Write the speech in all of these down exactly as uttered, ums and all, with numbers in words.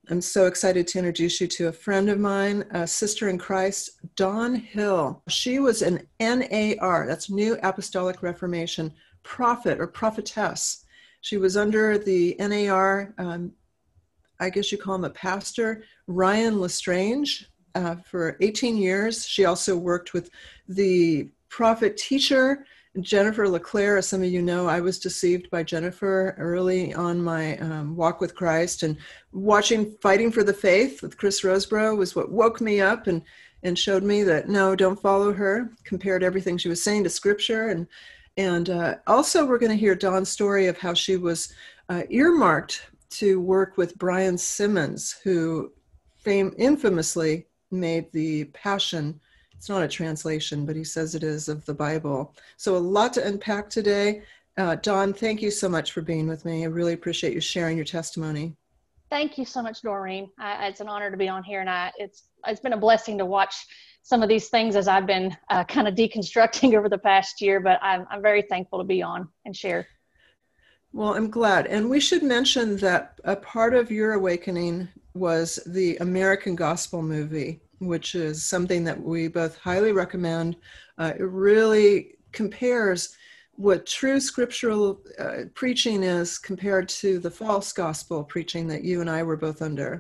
I'm so excited to introduce you to a friend of mine, a sister in Christ, Dawn Hill. She was an N A R, that's New Apostolic Reformation, prophet or prophetess. She was under the N A R, um, I guess you call him a pastor, Ryan LeStrange, uh, for eighteen years. She also worked with the prophet teacher, Jennifer LeClaire. As some of you know, I was deceived by Jennifer early on my um, walk with Christ, and watching Fighting for the Faith with Chris Roseborough was what woke me up and, and showed me that, no, don't follow her, compared everything she was saying to Scripture. And, and uh, also we're going to hear Dawn's story of how she was uh, earmarked to work with Brian Simmons, who fame infamously made the Passion, it's not a translation, but he says it is, of the Bible. So a lot to unpack today. Uh, Dawn, thank you so much for being with me. I really appreciate you sharing your testimony. Thank you so much, Doreen. I, it's an honor to be on here, and I, it's it's been a blessing to watch some of these things as I've been uh, kind of deconstructing over the past year, but I'm, I'm very thankful to be on and share. Well, I'm glad. And we should mention that a part of your awakening was the American Gospel movie, which is something that we both highly recommend. Uh, it really compares what true scriptural uh, preaching is compared to the false gospel preaching that you and I were both under.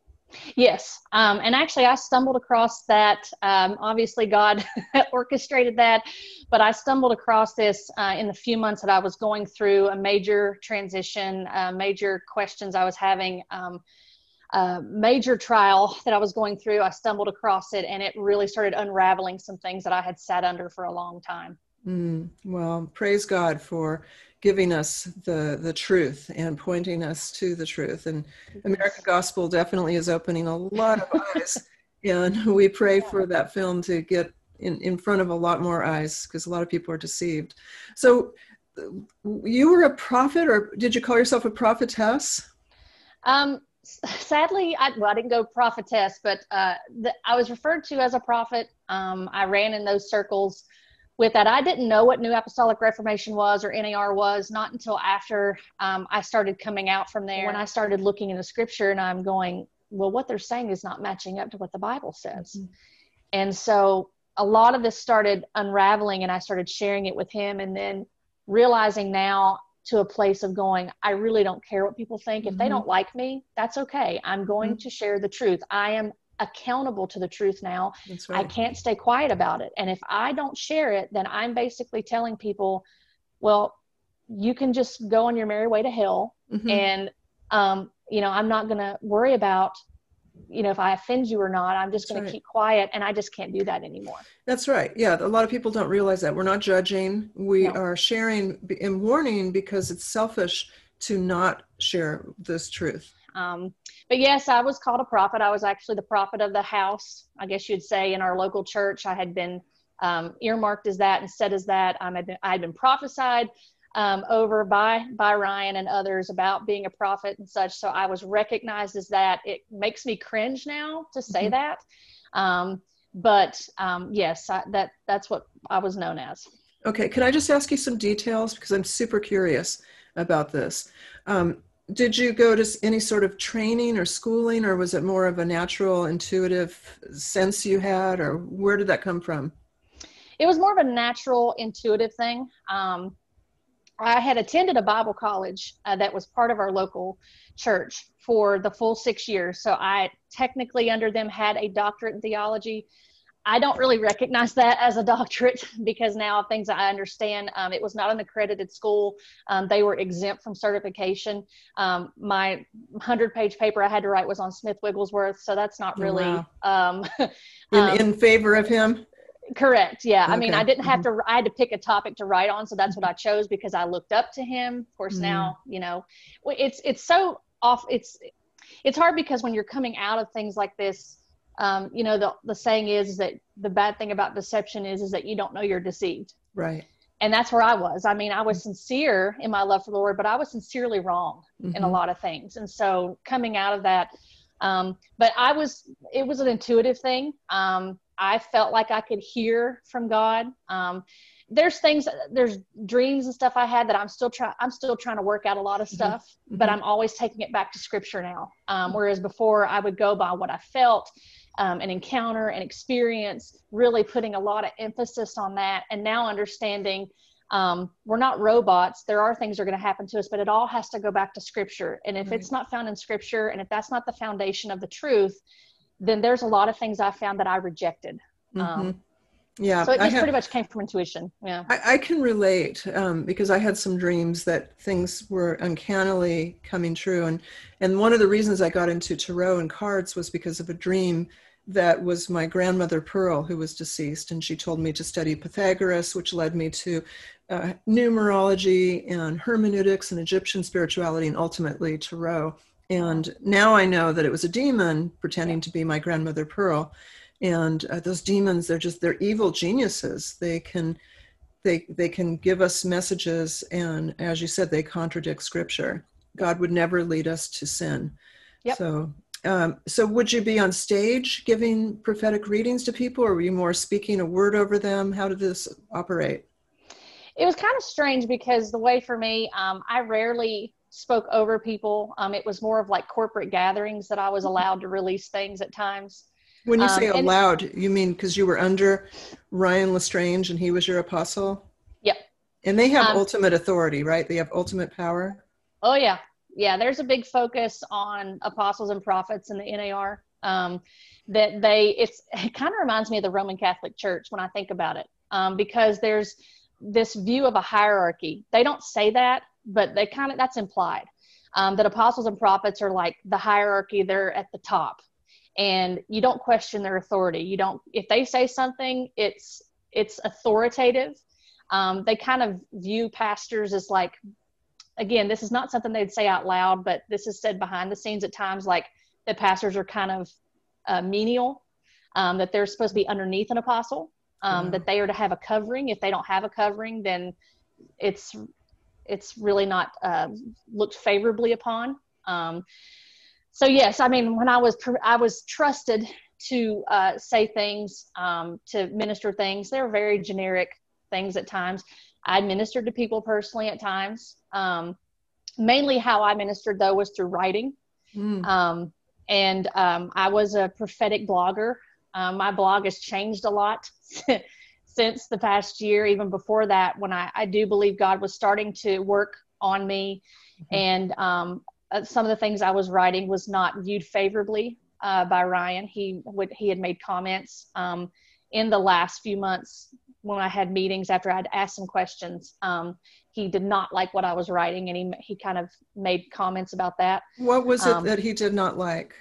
Yes. Um, and actually, I stumbled across that. Um, obviously, God orchestrated that, but I stumbled across this uh, in the few months that I was going through a major transition, uh, major questions I was having, um, a major trial that I was going through. I stumbled across it, and it really started unraveling some things that I had sat under for a long time. Mm, well, praise God for giving us the, the truth and pointing us to the truth. And American Gospel definitely is opening a lot of eyes. And we pray Yeah. for that film to get in, in front of a lot more eyes, because a lot of people are deceived. So you were a prophet, or did you call yourself a prophetess? Um, Sadly, I, well, I didn't go prophetess, but uh, the, I was referred to as a prophet. Um, I ran in those circles with that. I didn't know what New Apostolic Reformation was or N A R was, not until after um, I started coming out from there. When I started looking into Scripture, and I'm going, well, what they're saying is not matching up to what the Bible says. Mm-hmm. And so a lot of this started unraveling, and I started sharing it with him, and then realizing now, to a place of going, I really don't care what people think. If mm-hmm. they don't like me, that's okay. I'm going mm-hmm. to share the truth. I am accountable to the truth now. That's right. I can't stay quiet about it. And if I don't share it, then I'm basically telling people, well, you can just go on your merry way to hell. Mm-hmm. And, um, you know, I'm not going to worry about, you know, if I offend you or not. I'm just going right. to keep quiet, and I just can't do that anymore. That's right. Yeah. A lot of people don't realize that. We're not judging. We no. are sharing and warning, because it's selfish to not share this truth. Um, but yes, I was called a prophet. I was actually the prophet of the house, I guess you'd say, in our local church. I had been um, earmarked as that and said as that. Um, I'd been, I had been prophesied um, over by, by Ryan and others about being a prophet and such. So I was recognized as that. It makes me cringe now to say mm-hmm. that. Um, but um, yes, I, that that's what I was known as. Okay. Can I just ask you some details? Because I'm super curious about this. Um, did you go to any sort of training or schooling, or was it more of a natural, intuitive sense you had, or where did that come from? It was more of a natural, intuitive thing. Um, I had attended a Bible college uh, that was part of our local church for the full six years. So I technically under them had a doctorate in theology. I don't really recognize that as a doctorate, because now things I understand, um, it was not an accredited school. Um, they were exempt from certification. Um, my hundred page paper I had to write was on Smith Wigglesworth. So that's not really, oh, wow. um, in, um, in favor of him. Correct. Yeah. Okay. I mean, I didn't have to, I had to pick a topic to write on. So that's what I chose, because I looked up to him. Of course, mm. now, you know, it's, it's so off. It's, it's hard, because when you're coming out of things like this, um, you know, the, the saying is, is that the bad thing about deception is, is that you don't know you're deceived. Right. And that's where I was. I mean, I was sincere in my love for the Lord, but I was sincerely wrong mm-hmm. in a lot of things. And so coming out of that, um, but I was, it was an intuitive thing. Um, I felt like I could hear from God. Um, there's things, there's dreams and stuff I had that I'm still trying, I'm still trying to work out a lot of stuff, mm-hmm. but I'm always taking it back to scripture now. Um, whereas before I would go by what I felt, um, and encounter and experience, really putting a lot of emphasis on that. And now understanding, um, we're not robots. There are things that are going to happen to us, but it all has to go back to scripture. And if right. it's not found in scripture, and if that's not the foundation of the truth, then there's a lot of things I found that I rejected. Mm-hmm. Um, Yeah. So it just have, pretty much came from intuition. Yeah. I, I can relate um, because I had some dreams that things were uncannily coming true. And, and one of the reasons I got into tarot and cards was because of a dream that was my grandmother Pearl, who was deceased. And she told me to study Pythagoras, which led me to uh, numerology and hermeneutics and Egyptian spirituality and ultimately tarot. And now I know that it was a demon pretending yeah. to be my grandmother Pearl. And uh, those demons, they're just, they're evil geniuses. They can, they, they can give us messages. And as you said, they contradict scripture. God would never lead us to sin. Yep. So, um, so would you be on stage giving prophetic readings to people, or were you more speaking a word over them? How did this operate? It was kind of strange because the way for me, um, I rarely spoke over people. Um, it was more of like corporate gatherings that I was allowed to release things at times. When you say um, allowed, you mean because you were under Ryan LeStrange and he was your apostle? Yep. And they have um, ultimate authority, right? They have ultimate power? Oh, yeah. Yeah, there's a big focus on apostles and prophets in the N A R. Um, that they, it's, it kind of reminds me of the Roman Catholic Church when I think about it, um, because there's this view of a hierarchy. They don't say that, but they kind of, that's implied, um, that apostles and prophets are like the hierarchy. They're at the top. And you don't question their authority. You don't, if they say something, it's, it's authoritative. Um, they kind of view pastors as like, again, this is not something they'd say out loud, but this is said behind the scenes at times, like the pastors are kind of uh, menial, um, that they're supposed to be underneath an apostle, um, mm-hmm. that they are to have a covering. If they don't have a covering, then it's, it's really not uh, looked favorably upon. Um, So yes, I mean, when I was, I was trusted to uh, say things, um, to minister things. They were very generic things at times. I ministered to people personally at times. Um, mainly how I ministered though was through writing. Mm. Um, and um, I was a prophetic blogger. Um, my blog has changed a lot since the past year. Even before that, when I, I do believe God was starting to work on me, mm-hmm. and um, Uh, some of the things I was writing was not viewed favorably uh, by Ryan. He would, he had made comments um, in the last few months when I had meetings after I'd asked some questions. Um, he did not like what I was writing, and he he kind of made comments about that. What was it um, that he did not like?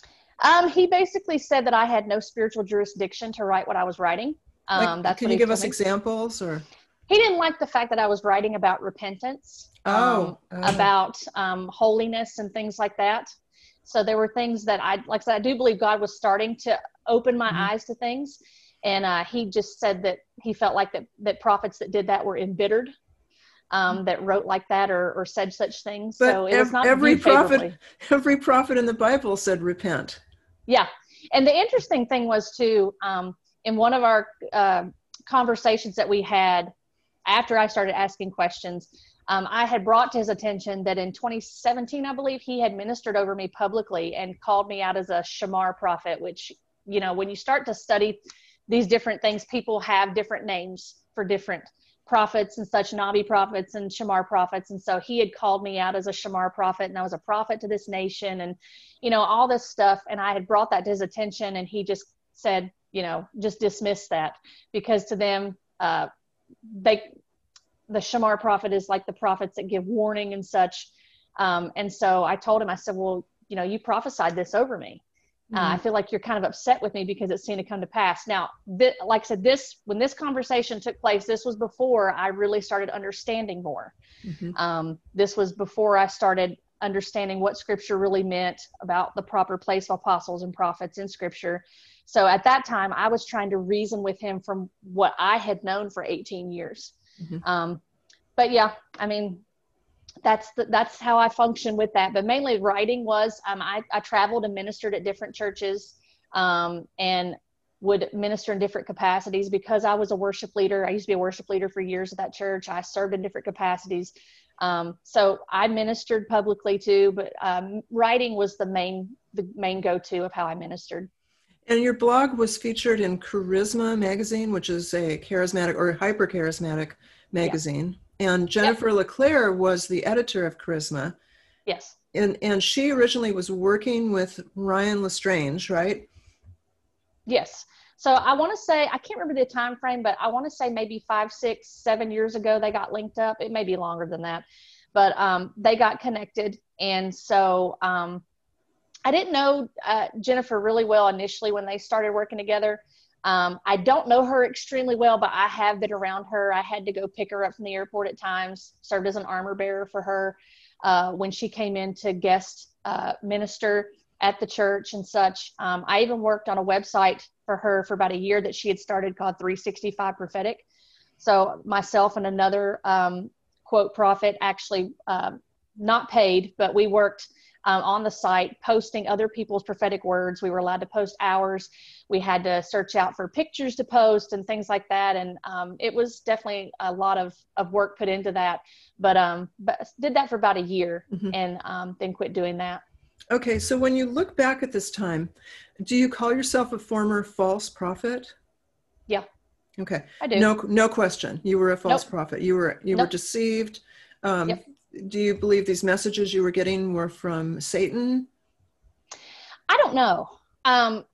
Um, he basically said that I had no spiritual jurisdiction to write what I was writing. Um, like, that's can what you give us me. examples? Or he didn't like the fact that I was writing about repentance. Oh, um, oh. about um, holiness and things like that. So there were things that I, like I said, I do believe God was starting to open my mm-hmm. eyes to things. And uh, he just said that he felt like that, that prophets that did that were embittered, um, that wrote like that or, or said such things. But so it was not every prophet, favorably. every prophet in the Bible said repent. Yeah. And the interesting thing was too, um, in one of our uh, conversations that we had after I started asking questions, Um, I had brought to his attention that in twenty seventeen, I believe, he had ministered over me publicly and called me out as a shamar prophet, which, you know, when you start to study these different things, people have different names for different prophets and such, Nabi prophets and shamar prophets. And so he had called me out as a shamar prophet, and I was a prophet to this nation and, you know, all this stuff. And I had brought that to his attention, and he just said, you know, just dismiss that, because to them, uh, they, the shamar prophet is like the prophets that give warning and such. Um, and so I told him, I said, well, you know, you prophesied this over me. Mm-hmm. Uh, I feel like you're kind of upset with me because it's seen to come to pass. Now, th- like I said, this, when this conversation took place, this was before I really started understanding more. Mm-hmm. Um, this was before I started understanding what scripture really meant about the proper place of apostles and prophets in scripture. So at that time, I was trying to reason with him from what I had known for eighteen years. Mm-hmm. Um, but yeah, I mean, that's the, that's how I function with that. But mainly writing was, um, I, I traveled and ministered at different churches. Um, and would minister in different capacities because I was a worship leader. I used to be a worship leader for years at that church. I served in different capacities. Um, so I ministered publicly too, but um, writing was the main, the main go-to of how I ministered. And your blog was featured in Charisma magazine, which is a charismatic or hyper charismatic magazine. Yeah. And Jennifer yep. LeClaire was the editor of Charisma. Yes. And and she originally was working with Ryan LeStrange, right? Yes. So I want to say, I can't remember the time frame, but I want to say maybe five, six, seven years ago, they got linked up. It may be longer than that, but um, they got connected. And so um, I didn't know uh, Jennifer really well initially when they started working together. Um, I don't know her extremely well, but I have been around her. I had to go pick her up from the airport at times, served as an armor bearer for her uh, when she came in to guest uh, minister at the church and such. Um, I even worked on a website for her for about a year that she had started called three sixty-five Prophetic. So myself and another um, quote prophet actually um, not paid, but we worked um, on the site posting other people's prophetic words. We were allowed to post ours. We had to search out for pictures to post and things like that. And um, it was definitely a lot of, of work put into that, but, um, but did that for about a year mm-hmm. and um, then quit doing that. Okay, so when you look back at this time, do you call yourself a former false prophet? Yeah. Okay. I do. No, no question. You were a false nope. prophet. You were you nope. were deceived. Um, yep. Do you believe these messages you were getting were from Satan? I don't know. Um,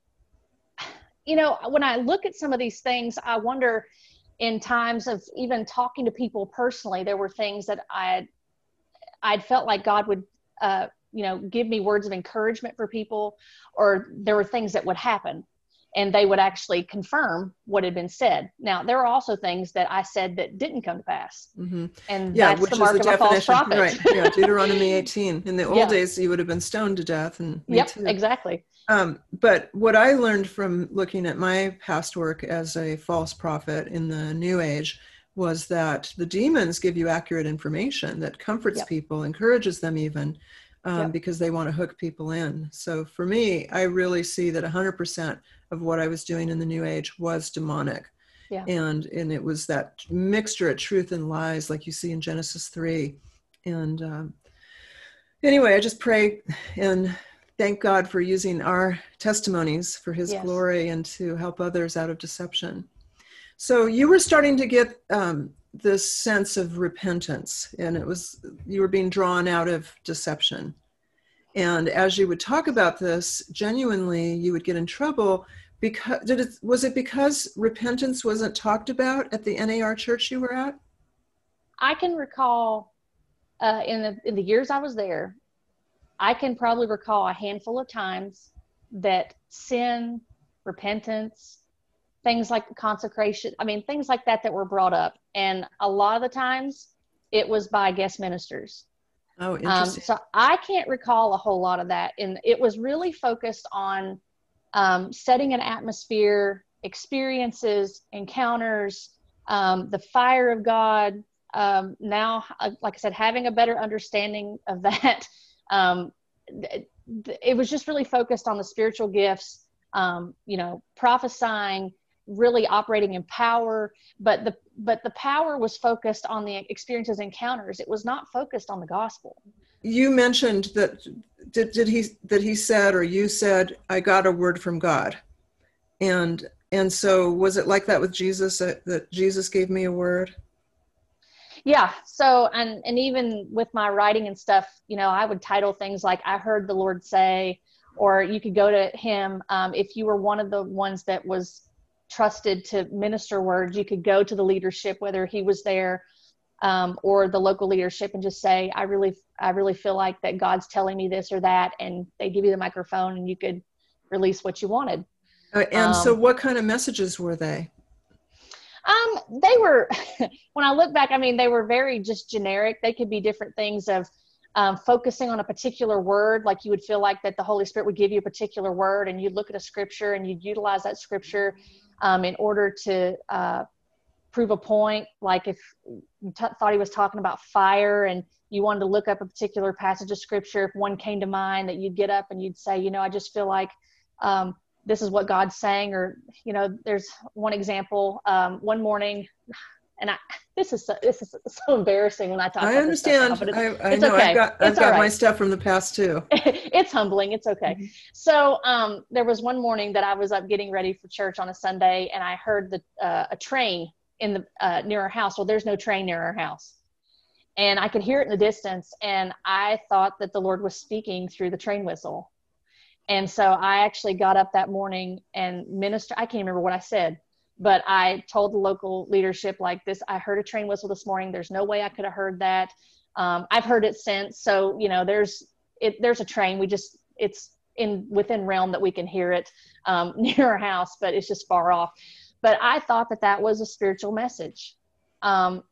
you know, when I look at some of these things, I wonder in times of even talking to people personally, there were things that I I'd felt like God would uh, you know, give me words of encouragement for people, or there were things that would happen and they would actually confirm what had been said. Now, there are also things that I said that didn't come to pass. Mm-hmm. And yeah, that's which the mark is the of definition, a false prophet. Right. Yeah, Deuteronomy eighteen. In the old yeah. days, you would have been stoned to death. And me yep, too. exactly. Um, but what I learned from looking at my past work as a false prophet in the New Age was that the demons give you accurate information that comforts yep. people, encourages them even, Um, yep. because they want to hook people in. So for me, I really see that one hundred percent of what I was doing in the New Age was demonic. Yeah. And and it was that mixture of truth and lies like you see in Genesis three. And um, anyway, I just pray and thank God for using our testimonies for his yes. glory and to help others out of deception. So you were starting to get um, this sense of repentance, and it was, you were being drawn out of deception. And as you would talk about this, genuinely, you would get in trouble because, did it, was it because repentance wasn't talked about at the N A R church you were at? I can recall uh, in the in the years I was there, I can probably recall a handful of times that sin, repentance, things like consecration, I mean, things like that that were brought up. And a lot of the times it was by guest ministers. Oh, interesting. Um, so I can't recall a whole lot of that. And it was really focused on um, setting an atmosphere, experiences, encounters, um, the fire of God. Um, now, like I said, having a better understanding of that. Um, th- th- it was just really focused on the spiritual gifts, um, you know, prophesying, really operating in power, but the but the power was focused on the experiences, encounters. It was not focused on the gospel. You mentioned that did did he that he said, or you said, I got a word from God, and and so was it like that with Jesus, that, that Jesus gave me a word? Yeah. So and and even with my writing and stuff, you know, I would title things like I heard the Lord say, or you could go to him um, if you were one of the ones that was trusted to minister words, you could go to the leadership, whether he was there um, or the local leadership, and just say, I really, I really feel like that God's telling me this or that. And they give you the microphone and you could release what you wanted. Uh, and um, so what kind of messages were they? Um, they were, when I look back, I mean, they were very just generic. They could be different things of um, focusing on a particular word. Like you would feel like that the Holy Spirit would give you a particular word and you'd look at a scripture and you'd utilize that scripture Um, in order to uh, prove a point. Like if you t- thought he was talking about fire and you wanted to look up a particular passage of scripture, if one came to mind, that you'd get up and you'd say, you know, I just feel like um, this is what God's saying. Or, you know, there's one example, um, one morning, and I, this is so, this is so embarrassing when I talk I about this stuff understand. now, but it's, I, I it's know okay. I've got, I've it's got all my right. stuff from the past too. It's humbling. It's okay. Mm-hmm. So um, there was one morning that I was up getting ready for church on a Sunday, and I heard the, uh, a train in the uh, near our house. Well, there's no train near our house. And I could hear it in the distance. And I thought that the Lord was speaking through the train whistle. And so I actually got up that morning and ministered. I can't remember what I said, but I told the local leadership like this, I heard a train whistle this morning. There's no way I could have heard that. Um, I've heard it since. So, you know, there's, it, there's a train. We just, it's in within realm that we can hear it um, near our house, but it's just far off. But I thought that that was a spiritual message. Um,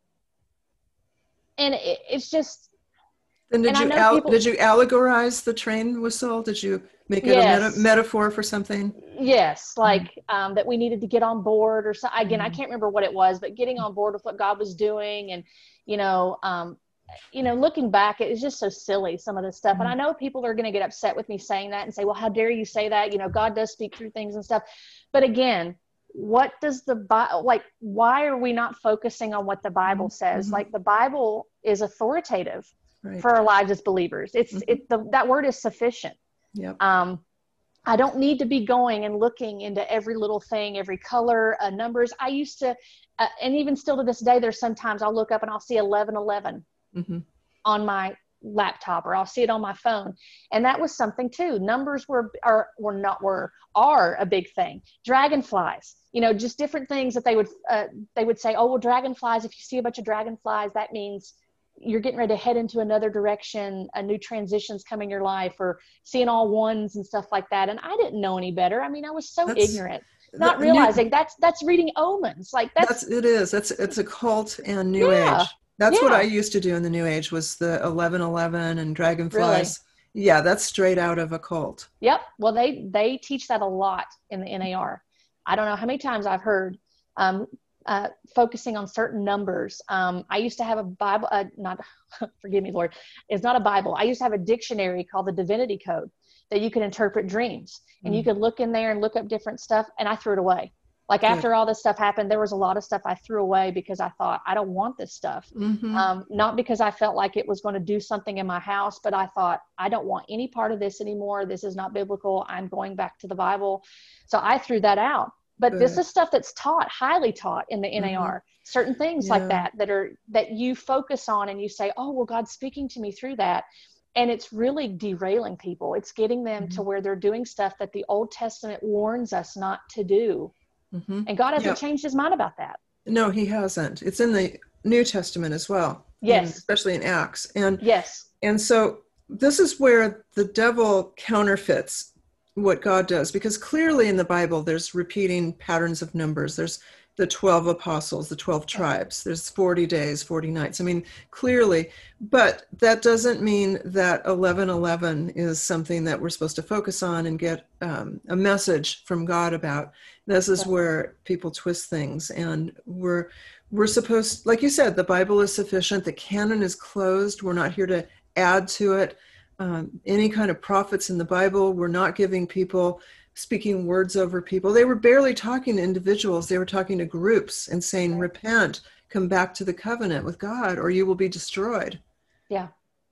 and it, it's just, And did and you, I know al- people, did you allegorize the train whistle? Did you make it yes. a meta- metaphor for something? Yes. Like um, that we needed to get on board or so. Again, Mm-hmm. I can't remember what it was, but getting on board with what God was doing. And, you know, um, you know, looking back, it was just so silly, some of this stuff. Mm-hmm. And I know people are going to get upset with me saying that and say, well, how dare you say that? You know, God does speak through things and stuff. But again, what does the Bible, like, why are we not focusing on what the Bible says? Mm-hmm. Like the Bible is authoritative Right. for our lives as believers. It's, Mm-hmm. it, the, that word is sufficient. Yep. Um, I don't need to be going and looking into every little thing, every color, uh, numbers. I used to, uh, and even still to this day, there's sometimes I'll look up and I'll see eleven eleven Mm-hmm. on my laptop, or I'll see it on my phone. And that was something too. Numbers were, are, were not, were, are a big thing. Dragonflies, you know, just different things that they would, uh, they would say, oh, well, dragonflies, if you see a bunch of dragonflies, that means you're getting ready to head into another direction, a new transition's coming in your life, or seeing all ones and stuff like that. And I didn't know any better. I mean, I was so that's, ignorant, not realizing new, that's, that's reading omens. Like that's, that's, it is, that's, it's a cult and new yeah, age. That's yeah. what I used to do in the new age, was the eleven eleven and dragonflies. Really? Yeah. That's straight out of a cult. Yep. Well, they, they teach that a lot in the N A R. I don't know how many times I've heard, um, Uh, focusing on certain numbers. Um, I used to have a Bible, uh, not, forgive me, Lord, it's not a Bible. I used to have a dictionary called the Divinity Code that you could interpret dreams. And mm. you could look in there and look up different stuff. And I threw it away. Like after Good. all this stuff happened, there was a lot of stuff I threw away because I thought, I don't want this stuff. Mm-hmm. Um, not because I felt like it was going to do something in my house, but I thought, I don't want any part of this anymore. This is not biblical. I'm going back to the Bible. So I threw that out. But Good. This is stuff that's taught, highly taught in the N A R, mm-hmm. certain things yeah. like that, that are, that you focus on and you say, oh, well, God's speaking to me through that. And it's really derailing people. It's getting them mm-hmm. to where they're doing stuff that the Old Testament warns us not to do. Mm-hmm. And God hasn't yep. changed his mind about that. No, he hasn't. It's in the New Testament as well. Yes. Especially in Acts. And yes. And so this is where the devil counterfeits what God does, because clearly in the Bible, there's repeating patterns of numbers. There's the twelve apostles, the twelve tribes, there's forty days, forty nights. I mean, clearly, but that doesn't mean that eleven eleven is something that we're supposed to focus on and get um, a message from God about. This is where people twist things, and we're, we're supposed, like you said, the Bible is sufficient. The canon is closed. We're not here to add to it. Um, any kind of prophets in the Bible, we're not giving people, speaking words over people. They were barely talking to individuals. They were talking to groups and saying, right. repent, come back to the covenant with God, or you will be destroyed. Yeah.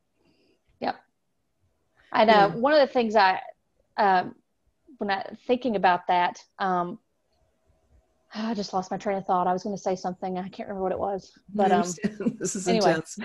Yep. I know. Yeah. One of the things I, um, when I thinking about that, um, I just lost my train of thought. I was going to say something. I can't remember what it was, but um, this is anyway. intense.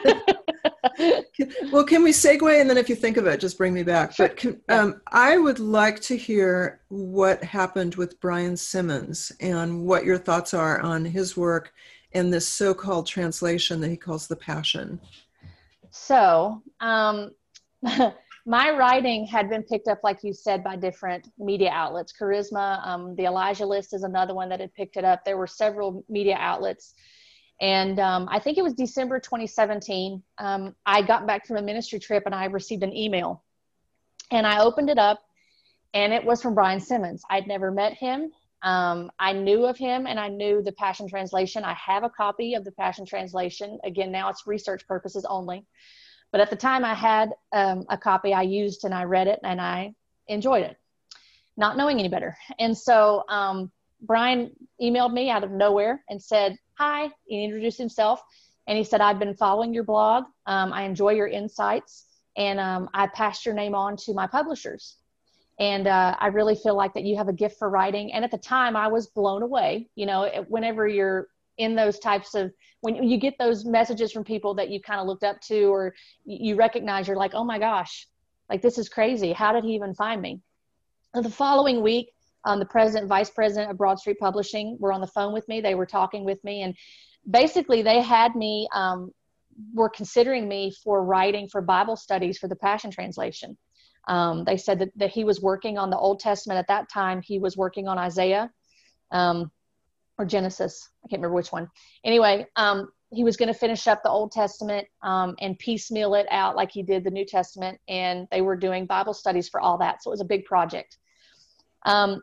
Well, can we segue, and then if you think of it, just bring me back. Sure. But can, yeah. um, I would like to hear what happened with Brian Simmons and what your thoughts are on his work and this so-called translation that he calls the Passion. So um, my writing had been picked up, like you said, by different media outlets. Charisma, um, the Elijah List is another one that had picked it up. There were several media outlets. And um, I think it was December twenty seventeen. Um, I got back from a ministry trip and I received an email. And I opened it up and it was from Brian Simmons. I'd never met him. Um, I knew of him and I knew the Passion Translation. I have a copy of the Passion Translation. Again, now it's research purposes only. But at the time I had um, a copy I used and I read it and I enjoyed it. not knowing any better. And so um, Brian emailed me out of nowhere and said, hi, he introduced himself. And he said, I've been following your blog. Um, I enjoy your insights. And um, I passed your name on to my publishers. And uh, I really feel like that you have a gift for writing. And at the time I was blown away. You know, it, whenever you're in those types of, when you get those messages from people that you kind of looked up to, or you recognize, you're like, oh my gosh, like this is crazy. How did he even find me? And the following week, um, the president, vice president of Broad Street Publishing were on the phone with me. They were talking with me, and basically they had me, um, were considering me for writing for Bible studies for the Passion Translation. Um, they said that, that he was working on the Old Testament at that time. He was working on Isaiah, um, or Genesis. I can't remember which one. Anyway, um, he was going to finish up the Old Testament um, and piecemeal it out like he did the New Testament. And they were doing Bible studies for all that. So it was a big project. Um,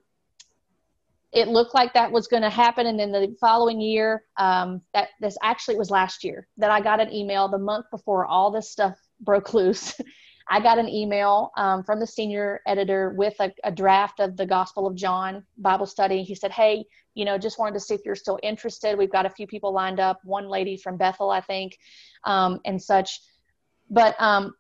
it looked like that was going to happen. And then the following year, um, that this actually was last year that I got an email the month before all this stuff broke loose. I got an email um, from the senior editor with a, a draft of the Gospel of John Bible study. He said, hey, you know, just wanted to see if you're still interested. We've got a few people lined up, one lady from Bethel, I think, um, and such. But um,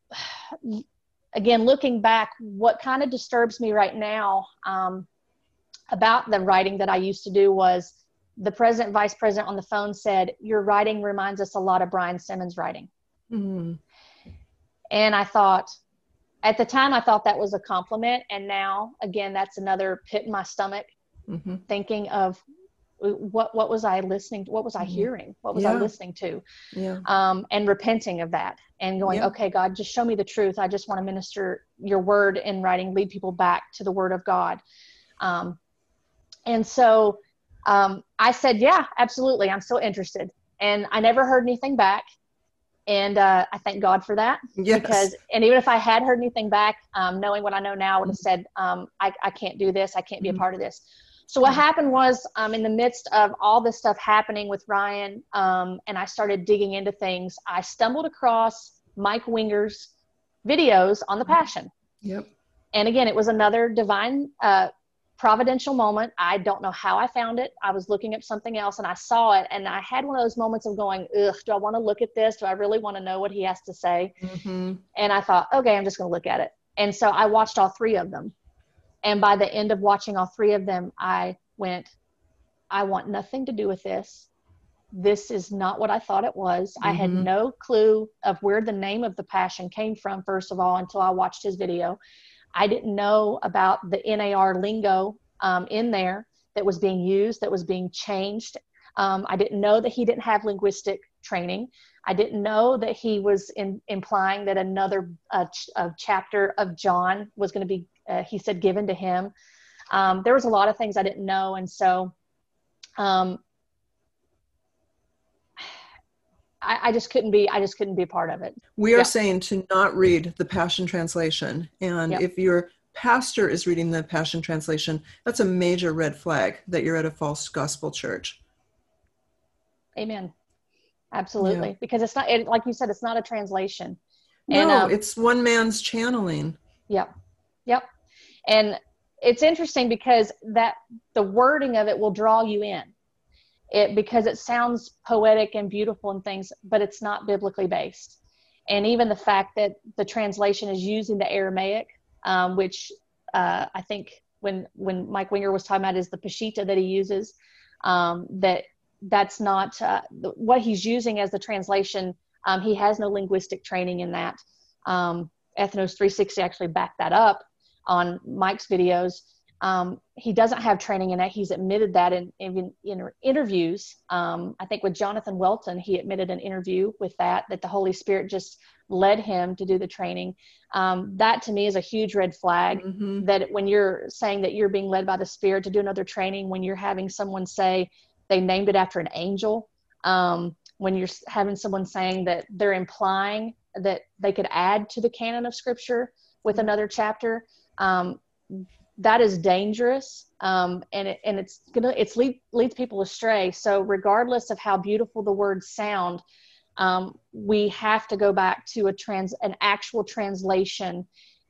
again, looking back, what kind of disturbs me right now um, about the writing that I used to do was the president, vice president on the phone said, your writing reminds us a lot of Brian Simmons' writing. Mm-hmm. And I thought, at the time, I thought that was a compliment. And now, again, that's another pit in my stomach, mm-hmm. thinking of what what was I listening to? What was I mm-hmm. hearing? What was yeah. I listening to? Yeah. Um, and repenting of that and going, yeah. okay, God, just show me the truth. I just want to minister your word in writing, lead people back to the word of God. Um, and so um, I said, yeah, absolutely. I'm still interested. And I never heard anything back. And uh, I thank God for that. Yes. Because, and even if I had heard anything back, um, knowing what I know now, I would have said, um, I, I can't do this. I can't be mm-hmm. a part of this. So what mm-hmm. happened was um, in the midst of all this stuff happening with Ryan, um, and I started digging into things, I stumbled across Mike Winger's videos on the Passion. Yep. And again, it was another divine uh, providential moment. I don't know how I found it. I was looking up something else and I saw it. And I had one of those moments of going, ugh, do I want to look at this? Do I really want to know what he has to say? Mm-hmm. And I thought, okay, I'm just going to look at it. And so I watched all three of them. And by the end of watching all three of them, I went, I want nothing to do with this. This is not what I thought it was. Mm-hmm. I had no clue of where the name of the Passion came from, first of all, until I watched his video. I didn't know about the N A R lingo um, in there that was being used, that was being changed. Um, I didn't know that he didn't have linguistic training. I didn't know that he was in, implying that another uh, ch- uh, chapter of John was going to be, uh, he said, given to him. Um, there was a lot of things I didn't know. And so um, I, I just couldn't be, I just couldn't be a part of it. We are yep. saying to not read the Passion Translation. And yep. if your pastor is reading the Passion Translation, that's a major red flag that you're at a false gospel church. Amen. Absolutely. Yeah. Because it's not, it, like you said, it's not a translation. No, and, um, it's one man's channeling. Yep. Yep. And it's interesting because that the wording of it will draw you in. It, because it sounds poetic and beautiful and things, but it's not biblically based. And even the fact that the translation is using the Aramaic, um, which uh, I think when when Mike Winger was talking about is the Peshitta that he uses, um, that that's not uh, what he's using as the translation. Um, he has no linguistic training in that. Um, Ethnos three sixty actually backed that up on Mike's videos. Um, he doesn't have training in that. He's admitted that in, in, in interviews. Um, I think with Jonathan Welton, he admitted an interview with that, that the Holy Spirit just led him to do the training. Um, that to me is a huge red flag, mm-hmm. that when you're saying that you're being led by the Spirit to do another training, when you're having someone say they named it after an angel, um, when you're having someone saying that they're implying that they could add to the canon of Scripture with mm-hmm. another chapter, um, that is dangerous, um, and it, and it's gonna it's lead, leads people astray. So regardless of how beautiful the words sound, um, we have to go back to a trans an actual translation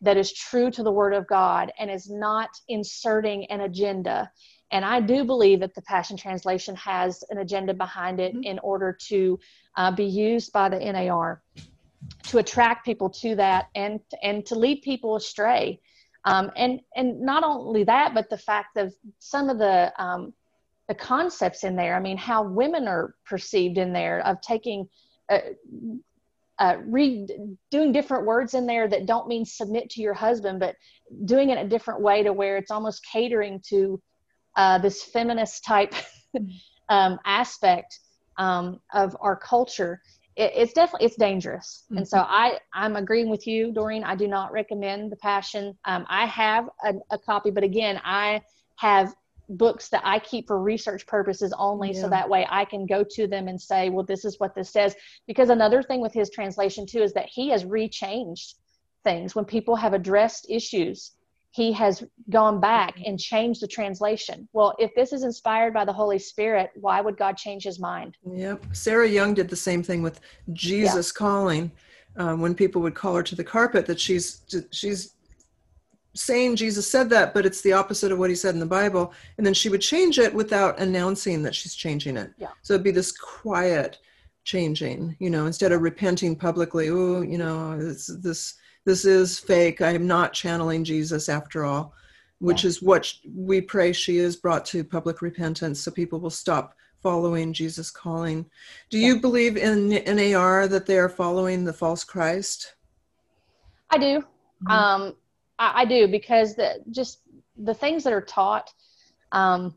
that is true to the Word of God and is not inserting an agenda. And I do believe that the Passion Translation has an agenda behind it in order to uh, be used by the N A R to attract people to that and and to lead people astray. Um, and and not only that, but the fact of some of the um, the concepts in there. I mean, how women are perceived in there, of taking uh, uh, read doing different words in there that don't mean submit to your husband, but doing it a different way to where it's almost catering to uh, this feminist type um, aspect um, of our culture. It, it's definitely, it's dangerous. Mm-hmm. And so I, I'm agreeing with you, Doreen. I do not recommend the Passion. Um, I have a, a copy, but again, I have books that I keep for research purposes only. Yeah. So that way I can go to them and say, well, this is what this says. Because another thing with his translation too, is that he has rechanged things. When people have addressed issues, he has gone back and changed the translation. Well, if this is inspired by the Holy Spirit, why would God change his mind? Yep. Sarah Young did the same thing with Jesus yeah. calling. Um, when people would call her to the carpet, that she's she's saying Jesus said that, but it's the opposite of what he said in the Bible. And then she would change it without announcing that she's changing it. Yeah. So it'd be this quiet changing, you know, instead of repenting publicly. Oh, you know, this this. This is fake. I am not channeling Jesus after all, which yeah. is what we pray she is brought to public repentance, so people will stop following Jesus calling. Do yeah. you believe in N A R that they are following the false Christ? I do. Mm-hmm. Um, I, I do, because the, just the things that are taught, um,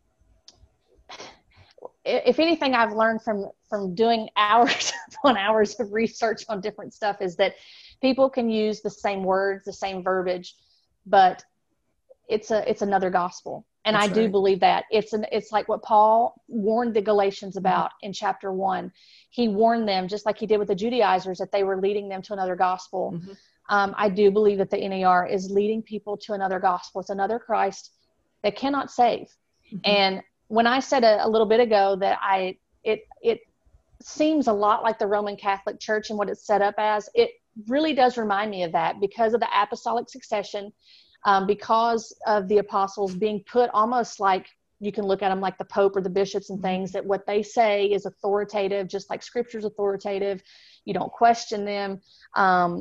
if anything I've learned from, from doing hours upon hours of research on different stuff is that people can use the same words, the same verbiage, but it's a it's another gospel. And That's I do right. believe that. It's an it's like what Paul warned the Galatians about mm-hmm. in chapter one. He warned them, just like he did with the Judaizers, that they were leading them to another gospel. Mm-hmm. Um, I do believe that the N A R is leading people to another gospel. It's another Christ that cannot save. Mm-hmm. And when I said a, a little bit ago that I it it seems a lot like the Roman Catholic Church and what it's set up as, it really does remind me of that, because of the apostolic succession, um, because of the apostles being put almost like, you can look at them like the Pope or the bishops and things, that what they say is authoritative, just like Scripture's authoritative. You don't question them. Um,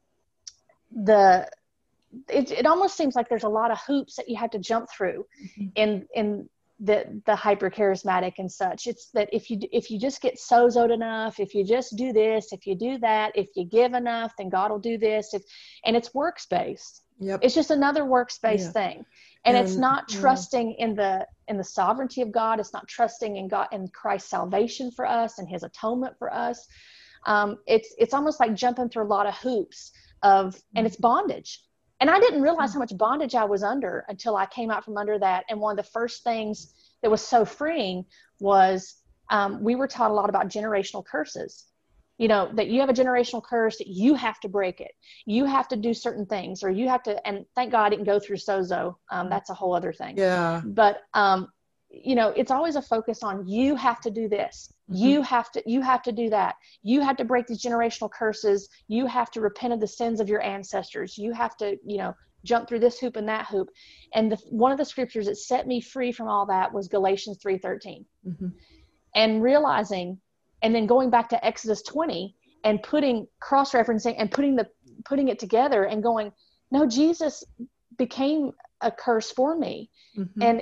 the it, it almost seems like there's a lot of hoops that you have to jump through mm-hmm. in in the the hyper charismatic and such. It's that if you if you just get sozoed enough, if you just do this, if you do that, if you give enough, then God will do this. If and it's works based. Yep. It's just another works based yeah. thing, and, and it's not trusting yeah. in the in the sovereignty of God. It's not trusting in God and Christ's salvation for us and His atonement for us. Um, it's it's almost like jumping through a lot of hoops of, and it's bondage. And I didn't realize how much bondage I was under until I came out from under that. And one of the first things that was so freeing was um, we were taught a lot about generational curses. You know, that you have a generational curse, that you have to break it. You have to do certain things, or you have to, and thank God I didn't go through sozo. Um, that's a whole other thing. Yeah. But, um, you know, it's always a focus on, you have to do this. Mm-hmm. You have to, you have to do that. You have to break these generational curses. You have to repent of the sins of your ancestors. You have to, you know, jump through this hoop and that hoop. And the, one of the scriptures that set me free from all that was Galatians three thirteen. Mm-hmm. And realizing, and then going back to Exodus twenty and putting cross-referencing and putting the, putting it together and going, no, Jesus became a curse for me. Mm-hmm. And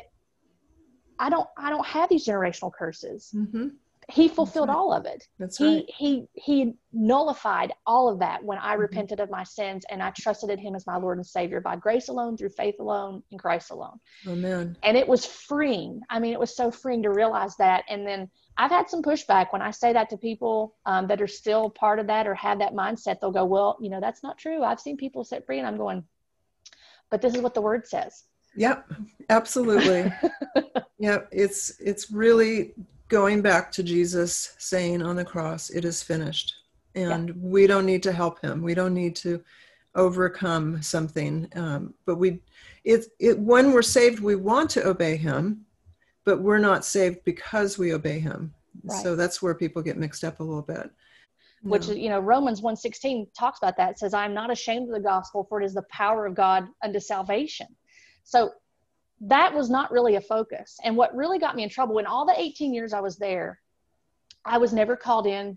I don't, I don't have these generational curses. Mm-hmm. He fulfilled right. all of it. That's he, right. he, he nullified all of that when I mm-hmm. repented of my sins and I trusted in Him as my Lord and Savior by grace alone, through faith alone, in Christ alone. Amen. And it was freeing. I mean, it was so freeing to realize that. And then I've had some pushback when I say that to people um, that are still part of that or have that mindset. They'll go, well, you know, that's not true. I've seen people set free, and I'm going, but this is what the Word says. Yep, absolutely. Yep, it's it's really going back to Jesus saying on the cross, it is finished. And yeah. we don't need to help Him. We don't need to overcome something. Um, but we, it, it, when we're saved, we want to obey Him, but we're not saved because we obey Him. Right. So that's where people get mixed up a little bit. No. which is, you know, Romans one sixteen talks about that. It says, I am not ashamed of the gospel, for it is the power of God unto salvation. So that was not really a focus. And what really got me in trouble, in all the eighteen years I was there, I was never called in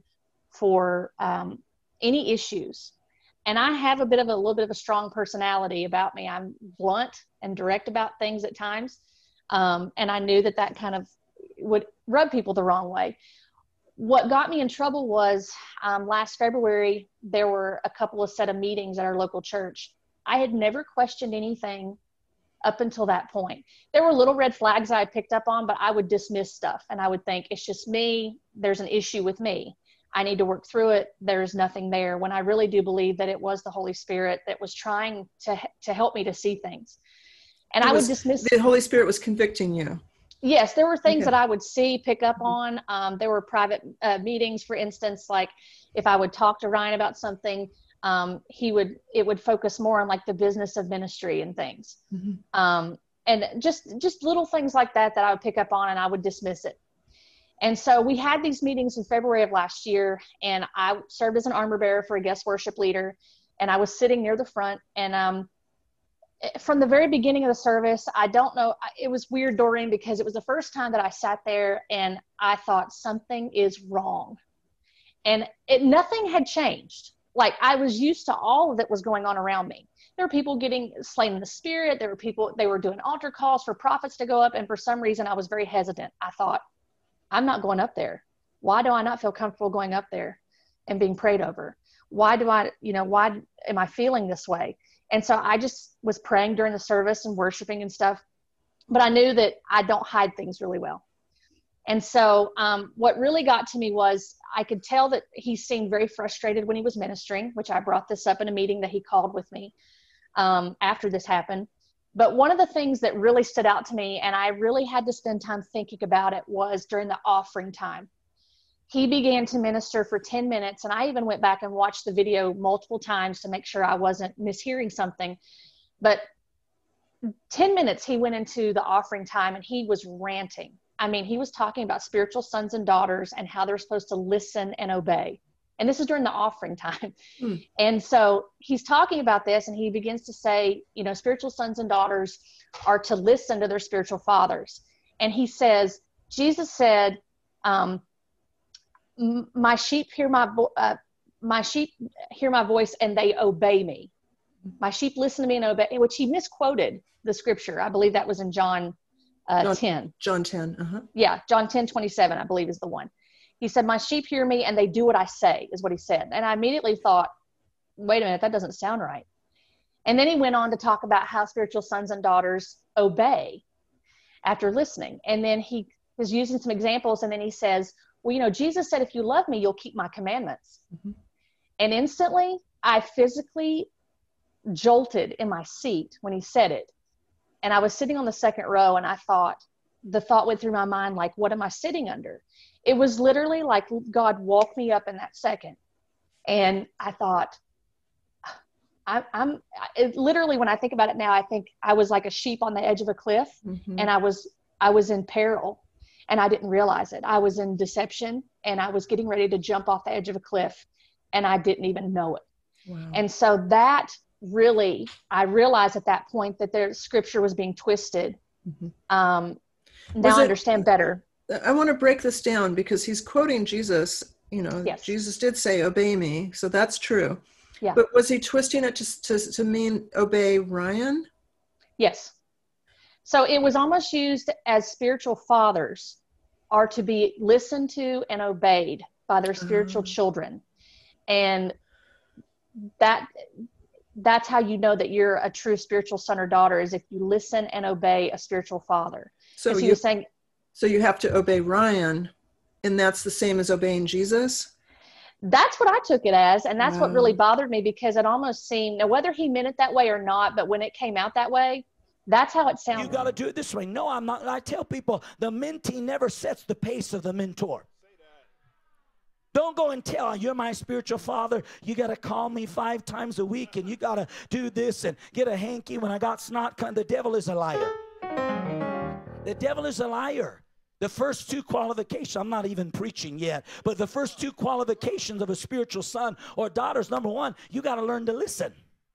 for um, any issues. And I have a bit of a, a little bit of a strong personality about me. I'm blunt and direct about things at times. Um, and I knew that that kind of would rub people the wrong way. What got me in trouble was um, last February, there were a couple of set of meetings at our local church. I had never questioned anything up until that point. There were little red flags I picked up on, but I would dismiss stuff. And I would think, it's just me. There's an issue with me. I need to work through it. There's nothing there. When I really do believe that it was the Holy Spirit that was trying to, to help me to see things. And it I was, would dismiss. The Holy Spirit was convicting you. Yes, there were things okay. that I would see, pick up on. Um, there were private uh, meetings, for instance, like if I would talk to Ryan about something, um, he would, it would focus more on like the business of ministry and things. Mm-hmm. Um, and just, just little things like that, that I would pick up on and I would dismiss it. And so we had these meetings in February of last year, and I served as an armor bearer for a guest worship leader. And I was sitting near the front, and um, from the very beginning of the service, I don't know, it was weird, Doreen, because it was the first time that I sat there and I thought something is wrong. And it, nothing had changed. Like, I was used to all of that was going on around me. There were people getting slain in the spirit. There were people, they were doing altar calls for prophets to go up. And for some reason, I was very hesitant. I thought, I'm not going up there. Why do I not feel comfortable going up there and being prayed over? Why do I, you know, why am I feeling this way? And so I just was praying during the service and worshiping and stuff, but I knew that I don't hide things really well. And so um, what really got to me was I could tell that he seemed very frustrated when he was ministering, which I brought this up in a meeting that he called with me um, after this happened. But one of the things that really stood out to me, and I really had to spend time thinking about it, was during the offering time. He began to minister for ten minutes, and I even went back and watched the video multiple times to make sure I wasn't mishearing something. But ten minutes he went into the offering time, and he was ranting. I mean, he was talking about spiritual sons and daughters and how they're supposed to listen and obey. And this is during the offering time. Mm. And so he's talking about this, and he begins to say, you know, spiritual sons and daughters are to listen to their spiritual fathers. And he says, Jesus said, um, my sheep hear my, vo- uh, my sheep hear my voice and they obey me. My sheep listen to me and obey, which he misquoted the scripture. I believe that was in John, uh, John ten. John ten. Uh-huh. Yeah. John ten, twenty-seven, I believe is the one. He said, my sheep hear me and they do what I say, is what he said. And I immediately thought, wait a minute, that doesn't sound right. And then he went on to talk about how spiritual sons and daughters obey after listening. And then he was using some examples. And then he says, well, you know, Jesus said, if you love me, you'll keep my commandments. Mm-hmm. And instantly I physically jolted in my seat when he said it. And I was sitting on the second row, and I thought, the thought went through my mind, like, what am I sitting under? It was literally like God woke me up in that second. And I thought, I, I'm it, literally, when I think about it now, I think I was like a sheep on the edge of a cliff. Mm-hmm. and I was, I was in peril, and I didn't realize it. I was in deception, and I was getting ready to jump off the edge of a cliff, and I didn't even know it. Wow. And so that really, I realized at that point that their scripture was being twisted. Mm-hmm. Um, now was I it, understand better. I want to break this down because he's quoting Jesus. You know, yes. Jesus did say, obey me. So that's true. Yeah. But was he twisting it to, to, to mean obey Ryan? Yes. So it was almost used as spiritual fathers are to be listened to and obeyed by their spiritual um. children. And that that's how you know that you're a true spiritual son or daughter, is if you listen and obey a spiritual father. So you, he was saying, so you have to obey Ryan, and that's the same as obeying Jesus? That's what I took it as. And that's wow. what really bothered me, because it almost seemed, now whether he meant it that way or not, but when it came out that way, that's how it sounded. You got to do it this way. No, I'm not. I tell people the mentee never sets the pace of the mentor. Don't go and tell, you're my spiritual father. You got to call me five times a week, and you got to do this and get a hanky when I got snot. The devil is a liar. The devil is a liar. The first two qualifications, I'm not even preaching yet, but the first two qualifications of a spiritual son or daughter is, number one, you got to learn to listen.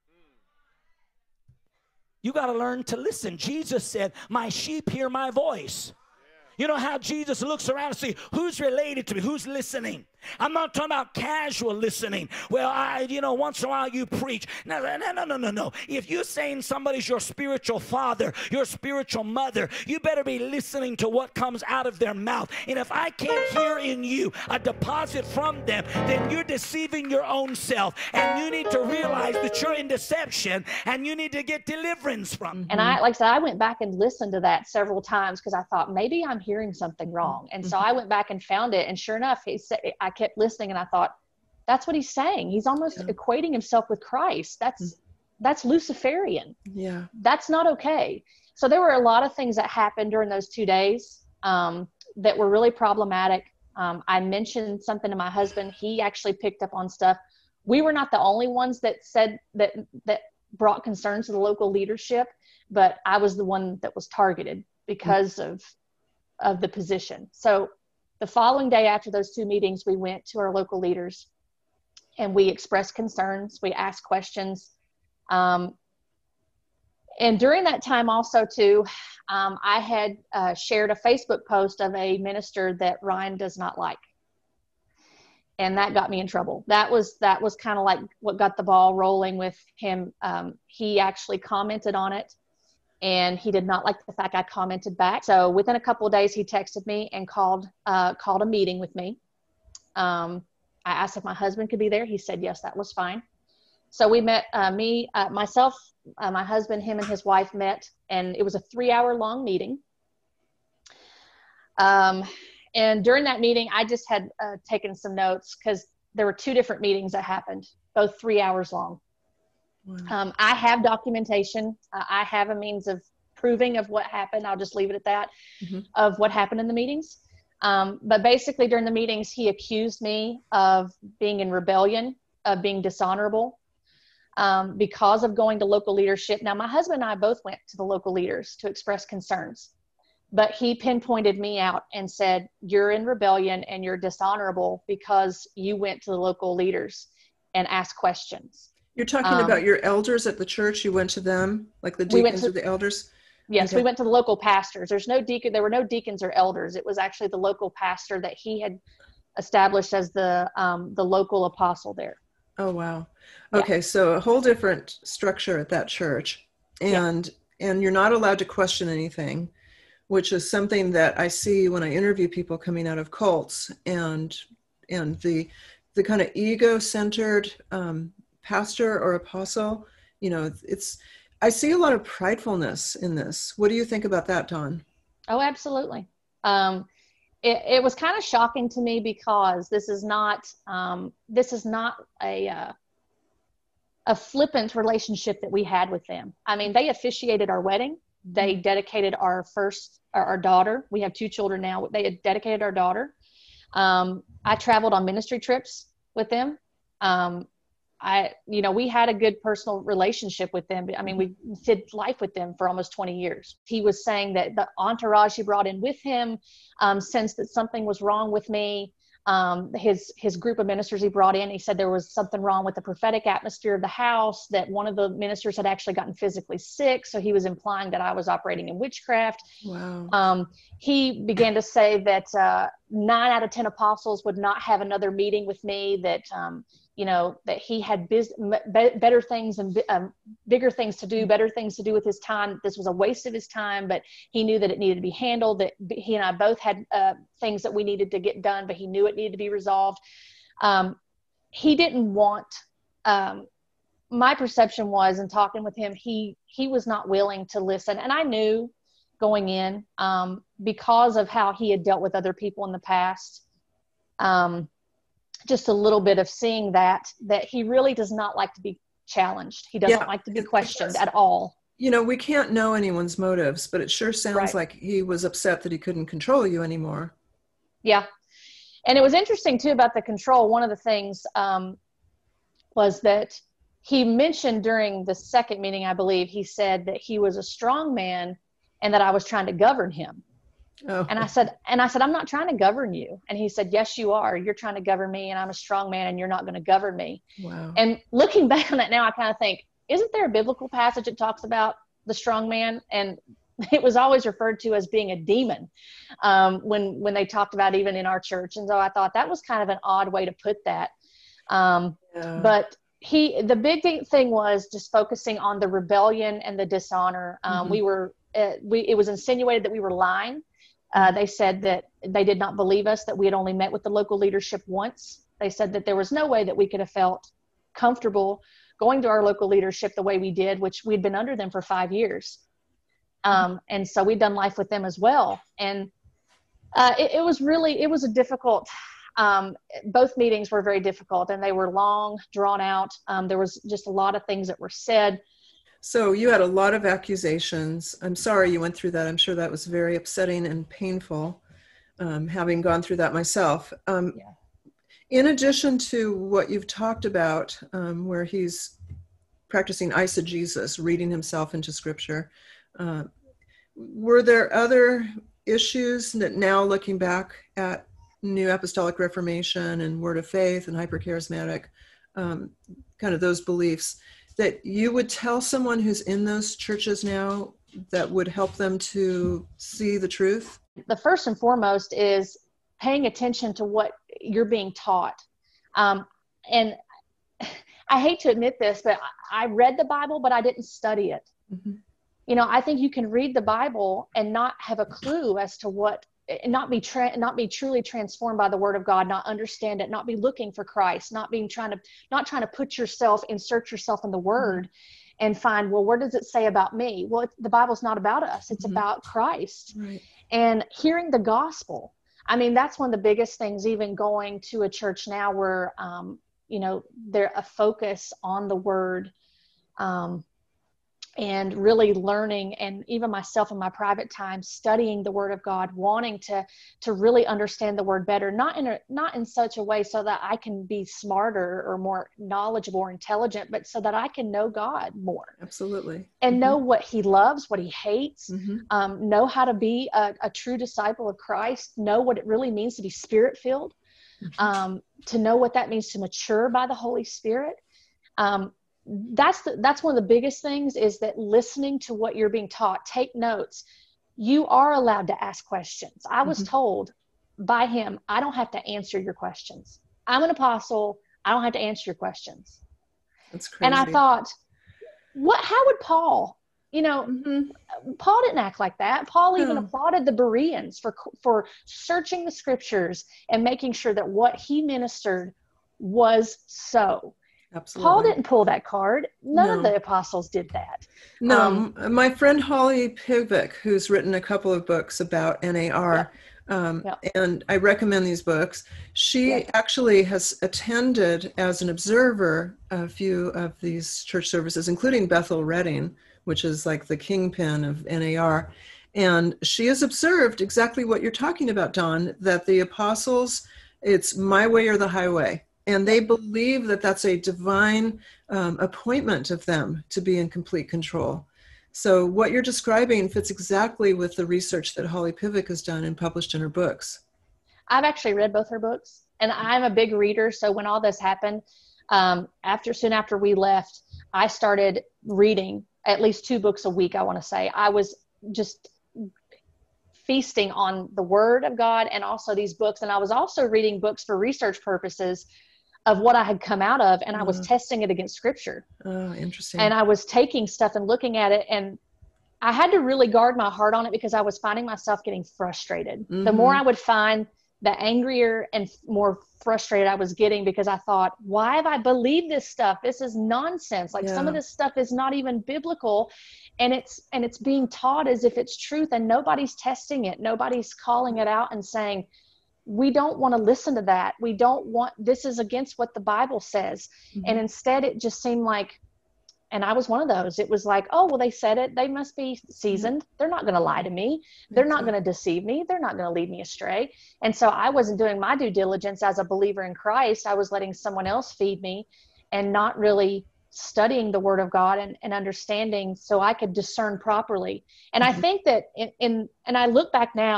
You got to learn to listen. Jesus said, my sheep hear my voice. You know how Jesus looks around and see who's related to me, who's listening. I'm not talking about casual listening. Well, I, you know, once in a while you preach. No, no, no, no, no, no. If you're saying somebody's your spiritual father, your spiritual mother, you better be listening to what comes out of their mouth. And if I can't hear in you a deposit from them, then you're deceiving your own self. And you need to realize that you're in deception and you need to get deliverance from. And I, like I said, I went back and listened to that several times because I thought maybe I'm hearing something wrong. And so I went back and found it. And sure enough, he said, I kept listening and I thought, that's what he's saying. He's almost yeah. equating himself with Christ. That's, that's Luciferian. Yeah. That's not okay. So there were a lot of things that happened during those two days um, that were really problematic. Um, I mentioned something to my husband. He actually picked up on stuff. We were not the only ones that said that, that brought concerns to the local leadership, but I was the one that was targeted because mm-hmm. of, of the position. So the following day after those two meetings, we went to our local leaders and we expressed concerns. We asked questions. Um, and during that time also too, um, I had uh, shared a Facebook post of a minister that Ryan does not like. And that got me in trouble. That was, that was kind of like what got the ball rolling with him. Um, he actually commented on it. And he did not like the fact I commented back. So within a couple of days, he texted me and called uh, called a meeting with me. Um, I asked if my husband could be there. He said, yes, that was fine. So we met, uh, me, uh, myself, uh, my husband, him and his wife met, and it was a three-hour long meeting. Um, and during that meeting, I just had uh, taken some notes because there were two different meetings that happened, both three hours long. Wow. Um, I have documentation. Uh, I have a means of proving of what happened. I'll just leave it at that, mm-hmm. of what happened in the meetings. Um, but basically during the meetings, he accused me of being in rebellion, of being dishonorable um, because of going to local leadership. Now, my husband and I both went to the local leaders to express concerns, but he pinpointed me out and said, you're in rebellion and you're dishonorable because you went to the local leaders and asked questions. You're talking um, about your elders at the church. You went to them, like the deacons we to, or the elders? Yes, okay. We went to the local pastors. There's no deacon. There were no deacons or elders. It was actually the local pastor that he had established as the um, the local apostle there. Oh, wow. Okay, yeah. So a whole different structure at that church. And yeah. and you're not allowed to question anything, which is something that I see when I interview people coming out of cults and and the the kind of ego-centered um pastor or apostle, you know, it's, I see a lot of pridefulness in this. What do you think about that, Dawn? Oh, absolutely. Um, it, it was kind of shocking to me because this is not, um, this is not a, uh, a flippant relationship that we had with them. I mean, they officiated our wedding. They dedicated our first, our, our daughter. We have two children now. They had dedicated our daughter. Um, I traveled on ministry trips with them. Um, I, you know, we had a good personal relationship with them. I mean, we did life with them for almost twenty years. He was saying that the entourage he brought in with him um, sensed that something was wrong with me. Um, his, his group of ministers he brought in, he said there was something wrong with the prophetic atmosphere of the house, that one of the ministers had actually gotten physically sick. So he was implying that I was operating in witchcraft. Wow. Um, he began to say that uh, nine out of ten apostles would not have another meeting with me, that, um, you know, that he had biz- be- better things and um, bigger things to do, better things to do with his time. This was a waste of his time, but he knew that it needed to be handled, that he and I both had uh, things that we needed to get done, but he knew it needed to be resolved. Um, he didn't want, um, my perception was, in talking with him, he, he was not willing to listen. And I knew going in, um, because of how he had dealt with other people in the past, um, just a little bit of seeing that, that he really does not like to be challenged. He doesn't yeah, like to be questioned at all. You know, we can't know anyone's motives, but it sure sounds right. like he was upset that he couldn't control you anymore. Yeah. And it was interesting too about the control. One of the things um, was that he mentioned during the second meeting, I believe, he said that he was a strong man and that I was trying to govern him. Oh. And I said, and I said, I'm not trying to govern you. And he said, yes, you are. You're trying to govern me, and I'm a strong man, and you're not going to govern me. Wow. And looking back on that now, I kind of think, isn't there a biblical passage that talks about the strong man? And it was always referred to as being a demon um, when, when they talked about even in our church. And so I thought that was kind of an odd way to put that. Um, yeah. But he, the big thing, thing was just focusing on the rebellion and the dishonor. Um, mm-hmm. We were, uh, we, it was insinuated that we were lying. Uh, they said that they did not believe us, that we had only met with the local leadership once. They said that there was no way that we could have felt comfortable going to our local leadership the way we did, which we'd been under them for five years. Um, and so we'd done life with them as well. And uh, it, it was really, it was a difficult, um, both meetings were very difficult, and they were long, drawn out. Um, there was just a lot of things that were said. So you had a lot of accusations. I'm sorry you went through that. I'm sure that was very upsetting and painful, um, having gone through that myself. Um, Yeah. In addition to what you've talked about, um, where he's practicing eisegesis, reading himself into scripture, uh, were there other issues that now looking back at New Apostolic Reformation and Word of Faith and hypercharismatic, um, kind of those beliefs, that you would tell someone who's in those churches now that would help them to see the truth? The first and foremost is paying attention to what you're being taught. Um, and I hate to admit this, but I read the Bible, but I didn't study it. Mm-hmm. You know, I think you can read the Bible and not have a clue as to what, and not be tra- not be truly transformed by the Word of God, not understand it, not be looking for Christ, not being trying to, not trying to put yourself, insert yourself in the Word mm-hmm. and find, well, what does it say about me? Well, it, the Bible's not about us. It's mm-hmm. about Christ. Right. And hearing the gospel. I mean, that's one of the biggest things, even going to a church now where, um, you know, there's a focus on the Word, um, and really learning, and even myself in my private time studying the Word of God, wanting to to really understand the Word better, not in a, not in such a way so that I can be smarter or more knowledgeable or intelligent, but so that I can know God more. Absolutely. And mm-hmm. know what He loves, what He hates, mm-hmm. um, know how to be a, a true disciple of Christ, know what it really means to be Spirit-filled, mm-hmm. um, to know what that means to mature by the Holy Spirit. Um, That's the, that's one of the biggest things, is that listening to what you're being taught, take notes. You are allowed to ask questions. I was mm-hmm. told by him, I don't have to answer your questions. I'm an apostle. I don't have to answer your questions. That's crazy. And I thought, what, how would Paul, you know, mm-hmm. Paul didn't act like that. Paul even no. applauded the Bereans for, for searching the scriptures and making sure that what he ministered was so. Absolutely. Paul didn't pull that card. None no. of the apostles did that. No, um, my friend Holly Pivick, who's written a couple of books about N A R, yeah. Um, yeah. and I recommend these books. She yeah. actually has attended as an observer a few of these church services, including Bethel Redding, which is like the kingpin of N A R. And she has observed exactly what you're talking about, Don, that the apostles, it's my way or the highway. And they believe that that's a divine um, appointment of them to be in complete control. So what you're describing fits exactly with the research that Holly Pivick has done and published in her books. I've actually read both her books, and I'm a big reader. So when all this happened, um, after soon after we left, I started reading at least two books a week, I want to say. I was just feasting on the Word of God and also these books. And I was also reading books for research purposes of what I had come out of, and I was uh, testing it against scripture. Oh, interesting. And I was taking stuff and looking at it, and I had to really guard my heart on it because I was finding myself getting frustrated. Mm-hmm. The more I would find, the angrier and more frustrated I was getting, because I thought, why have I believed this stuff? This is nonsense. Like yeah. some of this stuff is not even biblical, and it's, and it's being taught as if it's truth, and nobody's testing it. Nobody's calling it out and saying, we don't want to listen to that. We don't want, this is against what the Bible says. Mm-hmm. And instead it just seemed like, and I was one of those, it was like, oh, well, they said it. They must be seasoned. They're not going to lie to me. They're not going to deceive me. They're not going to lead me astray. And so I wasn't doing my due diligence as a believer in Christ. I was letting someone else feed me and not really studying the Word of God and, and understanding so I could discern properly. And mm-hmm. I think that in, in, and I look back now,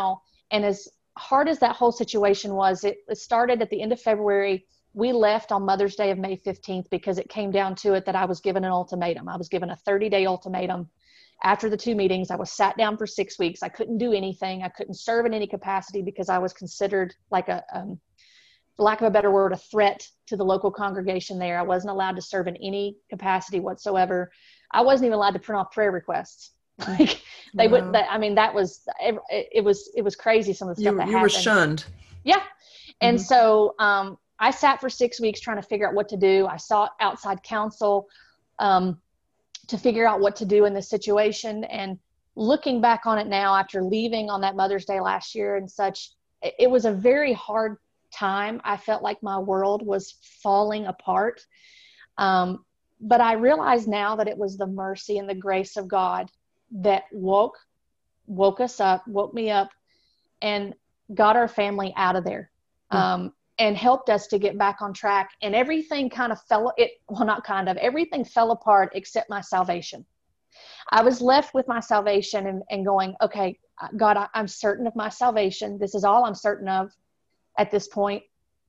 And as hard as that whole situation was, it, it started at the end of February. We left on Mother's Day of May fifteenth because it came down to it that I was given an ultimatum. I was given a thirty-day ultimatum. After the two meetings, I was sat down for six weeks. I couldn't do anything. I couldn't serve in any capacity because I was considered like a, um, for lack of a better word, a threat to the local congregation there. I wasn't allowed to serve in any capacity whatsoever. I wasn't even allowed to print off prayer requests. Like they wow. would, that, I mean, that was, it, it was, it was crazy. Some of the stuff you, that you happened. were shunned. Yeah. And Mm-hmm. so, um, I sat for six weeks trying to figure out what to do. I sought outside counsel, um, to figure out what to do in this situation. And looking back on it now, after leaving on that Mother's Day last year and such, it, it was a very hard time. I felt like my world was falling apart. Um, but I realize now that it was the mercy and the grace of God that woke, woke us up, woke me up, and got our family out of there. Mm-hmm. Um, and helped us to get back on track. And everything kind of fell, it, well, not kind of, everything fell apart except my salvation. I was left with my salvation and, and going, okay, God, I, I'm certain of my salvation. This is all I'm certain of at this point.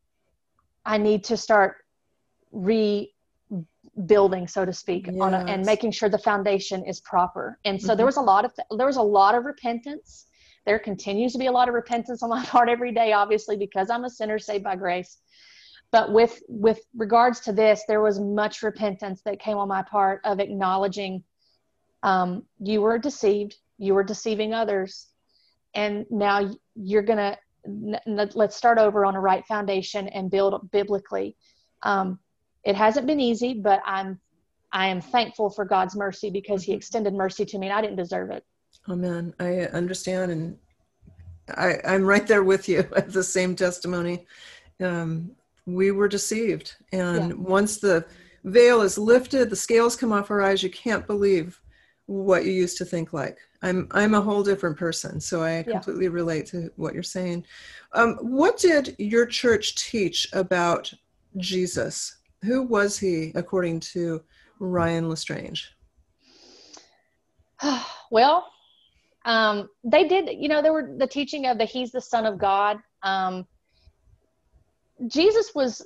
I need to start rebuilding, so to speak, yes. on a, and making sure the foundation is proper. And so mm-hmm. there was a lot of, there was a lot of repentance. There continues to be a lot of repentance on my part every day, obviously, because I'm a sinner saved by grace. But with, with regards to this, there was much repentance that came on my part of acknowledging um, you were deceived, you were deceiving others, and now you're going to, n- let's start over on a right foundation and build biblically. Um, it hasn't been easy, but I'm, I am thankful for God's mercy because he extended mercy to me and I didn't deserve it. Amen. I understand. And I, I'm right there with you at the same testimony. Um, we were deceived. And yeah. once the veil is lifted, the scales come off our eyes, you can't believe what you used to think like. I'm I'm a whole different person. So I completely yeah. relate to what you're saying. Um, what did your church teach about Jesus? Who was he, according to Ryan LeStrange? Well, Um, they did, you know, there were the teaching of that he's the Son of God. Um, Jesus was,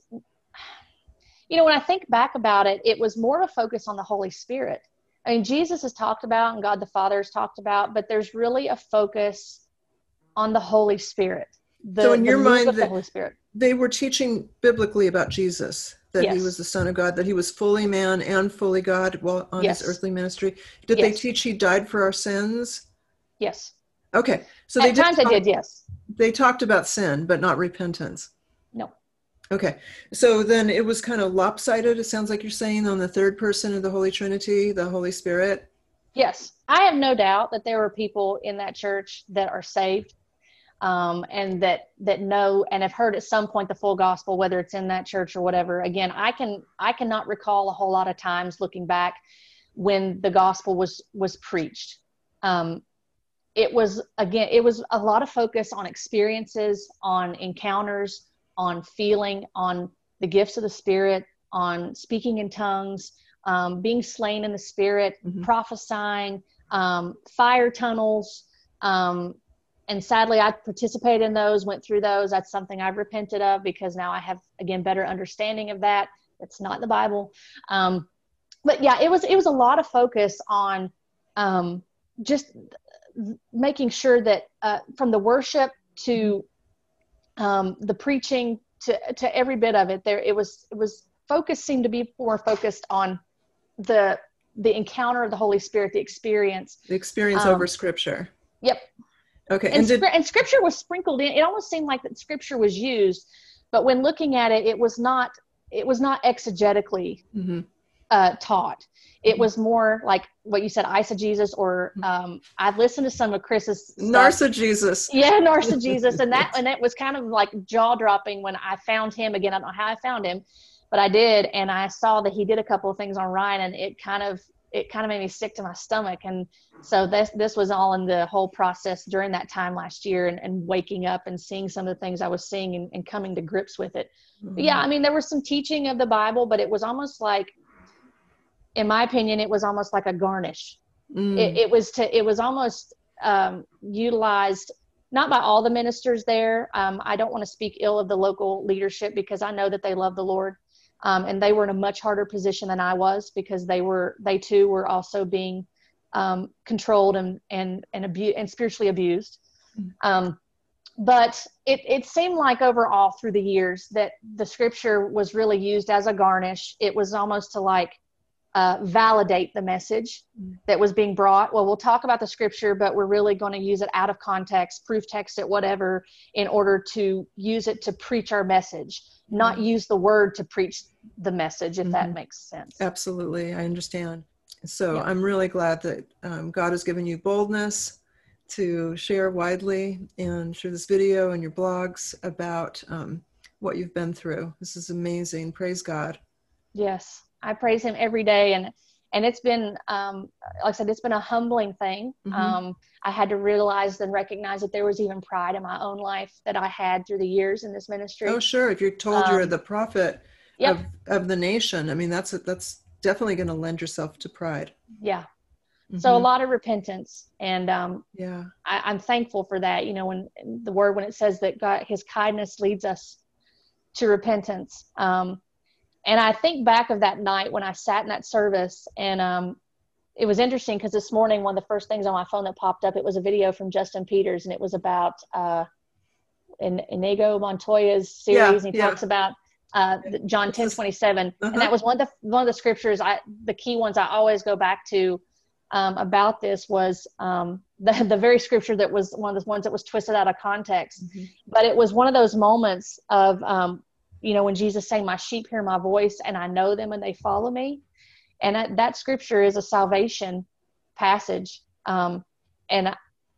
you know, when I think back about it, it was more of a focus on the Holy Spirit. I mean, Jesus is talked about and God the Father is talked about, but there's really a focus on the Holy Spirit. The, so in your mind, of the Holy Spirit. They were teaching biblically about Jesus, that yes. he was the Son of God, that he was fully man and fully God while on yes. his earthly ministry. Did yes. they teach he died for our sins? Yes. Okay. So At they did times talk, they did, yes. They talked about sin, but not repentance. No. Okay. So then it was kind of lopsided, it sounds like you're saying, on the third person of the Holy Trinity, the Holy Spirit. Yes. I have no doubt that there were people in that church that are saved um, and that, that know and have heard at some point the full gospel, whether it's in that church or whatever. Again, I can, I cannot recall a whole lot of times looking back when the gospel was, was preached. Um, It was, again, it was a lot of focus on experiences, on encounters, on feeling, on the gifts of the Spirit, on speaking in tongues, um, being slain in the Spirit, mm-hmm. prophesying, um, fire tunnels. Um, and sadly, I participated in those, went through those. That's something I've repented of because now I have, again, better understanding of that. It's not in the Bible. Um, but yeah, it was, it was a lot of focus on um, just making sure that uh, from the worship to um, the preaching to, to every bit of it there, it was, it was focused, seemed to be more focused on the, the encounter of the Holy Spirit, the experience, the experience um, over scripture. Yep. Okay. And, and, did, and scripture was sprinkled in. It almost seemed like that scripture was used, but when looking at it, it was not, it was not exegetically mm-hmm. uh, taught. It was more like what you said, eisegesis, or um, I've listened to some of Chris's stuff. Narcigesis. Yeah, narcigesis. And that, and it was kind of like jaw dropping when I found him again. I don't know how I found him, but I did. And I saw that he did a couple of things on Ryan, and it kind of, it kind of made me sick to my stomach. And so this, this was all in the whole process during that time last year, and, and waking up and seeing some of the things I was seeing and, and coming to grips with it. Mm-hmm. But yeah, I mean, there was some teaching of the Bible, but it was almost like, in my opinion, it was almost like a garnish. Mm. It, it was to, it was almost um, utilized not by all the ministers there. Um, I don't want to speak ill of the local leadership because I know that they love the Lord. Um, and they were in a much harder position than I was because they were, they too were also being um, controlled and, and, and abused and spiritually abused. Um, but it, it seemed like overall through the years that the scripture was really used as a garnish. It was almost to like uh, validate the message that was being brought. Well, we'll talk about the scripture, but we're really going to use it out of context, proof text it, whatever, in order to use it to preach our message, not Mm-hmm. use the word to preach the message, if Mm-hmm. that makes sense. Absolutely. I understand. So Yeah. I'm really glad that um, God has given you boldness to share widely and through this video and your blogs about um, what you've been through. This is amazing. Praise God. Yes. I praise him every day. And, and it's been, um, like I said, it's been a humbling thing. Mm-hmm. Um, I had to realize and recognize that there was even pride in my own life that I had through the years in this ministry. Oh, sure. If you're told Um, you're the prophet yep. of, of the nation, I mean, that's, that's definitely going to lend yourself to pride. Yeah. Mm-hmm. So a lot of repentance, and um, yeah, I, I'm thankful for that. You know, when the word, when it says that God, his kindness leads us to repentance. Um, and I think back of that night when I sat in that service, and um, it was interesting because this morning, one of the first things on my phone that popped up, it was a video from Justin Peters, and it was about uh, in Inigo Montoya's series. Yeah, and he yeah. talks about uh, John ten twenty-seven, uh-huh. and that was one of the one of the scriptures. I the key ones I always go back to um, about this was um, the the very scripture that was one of the ones that was twisted out of context. Mm-hmm. But it was one of those moments of um, you know, when Jesus saying, "My sheep hear my voice, and I know them, and they follow me." And that, that scripture is a salvation passage, um, and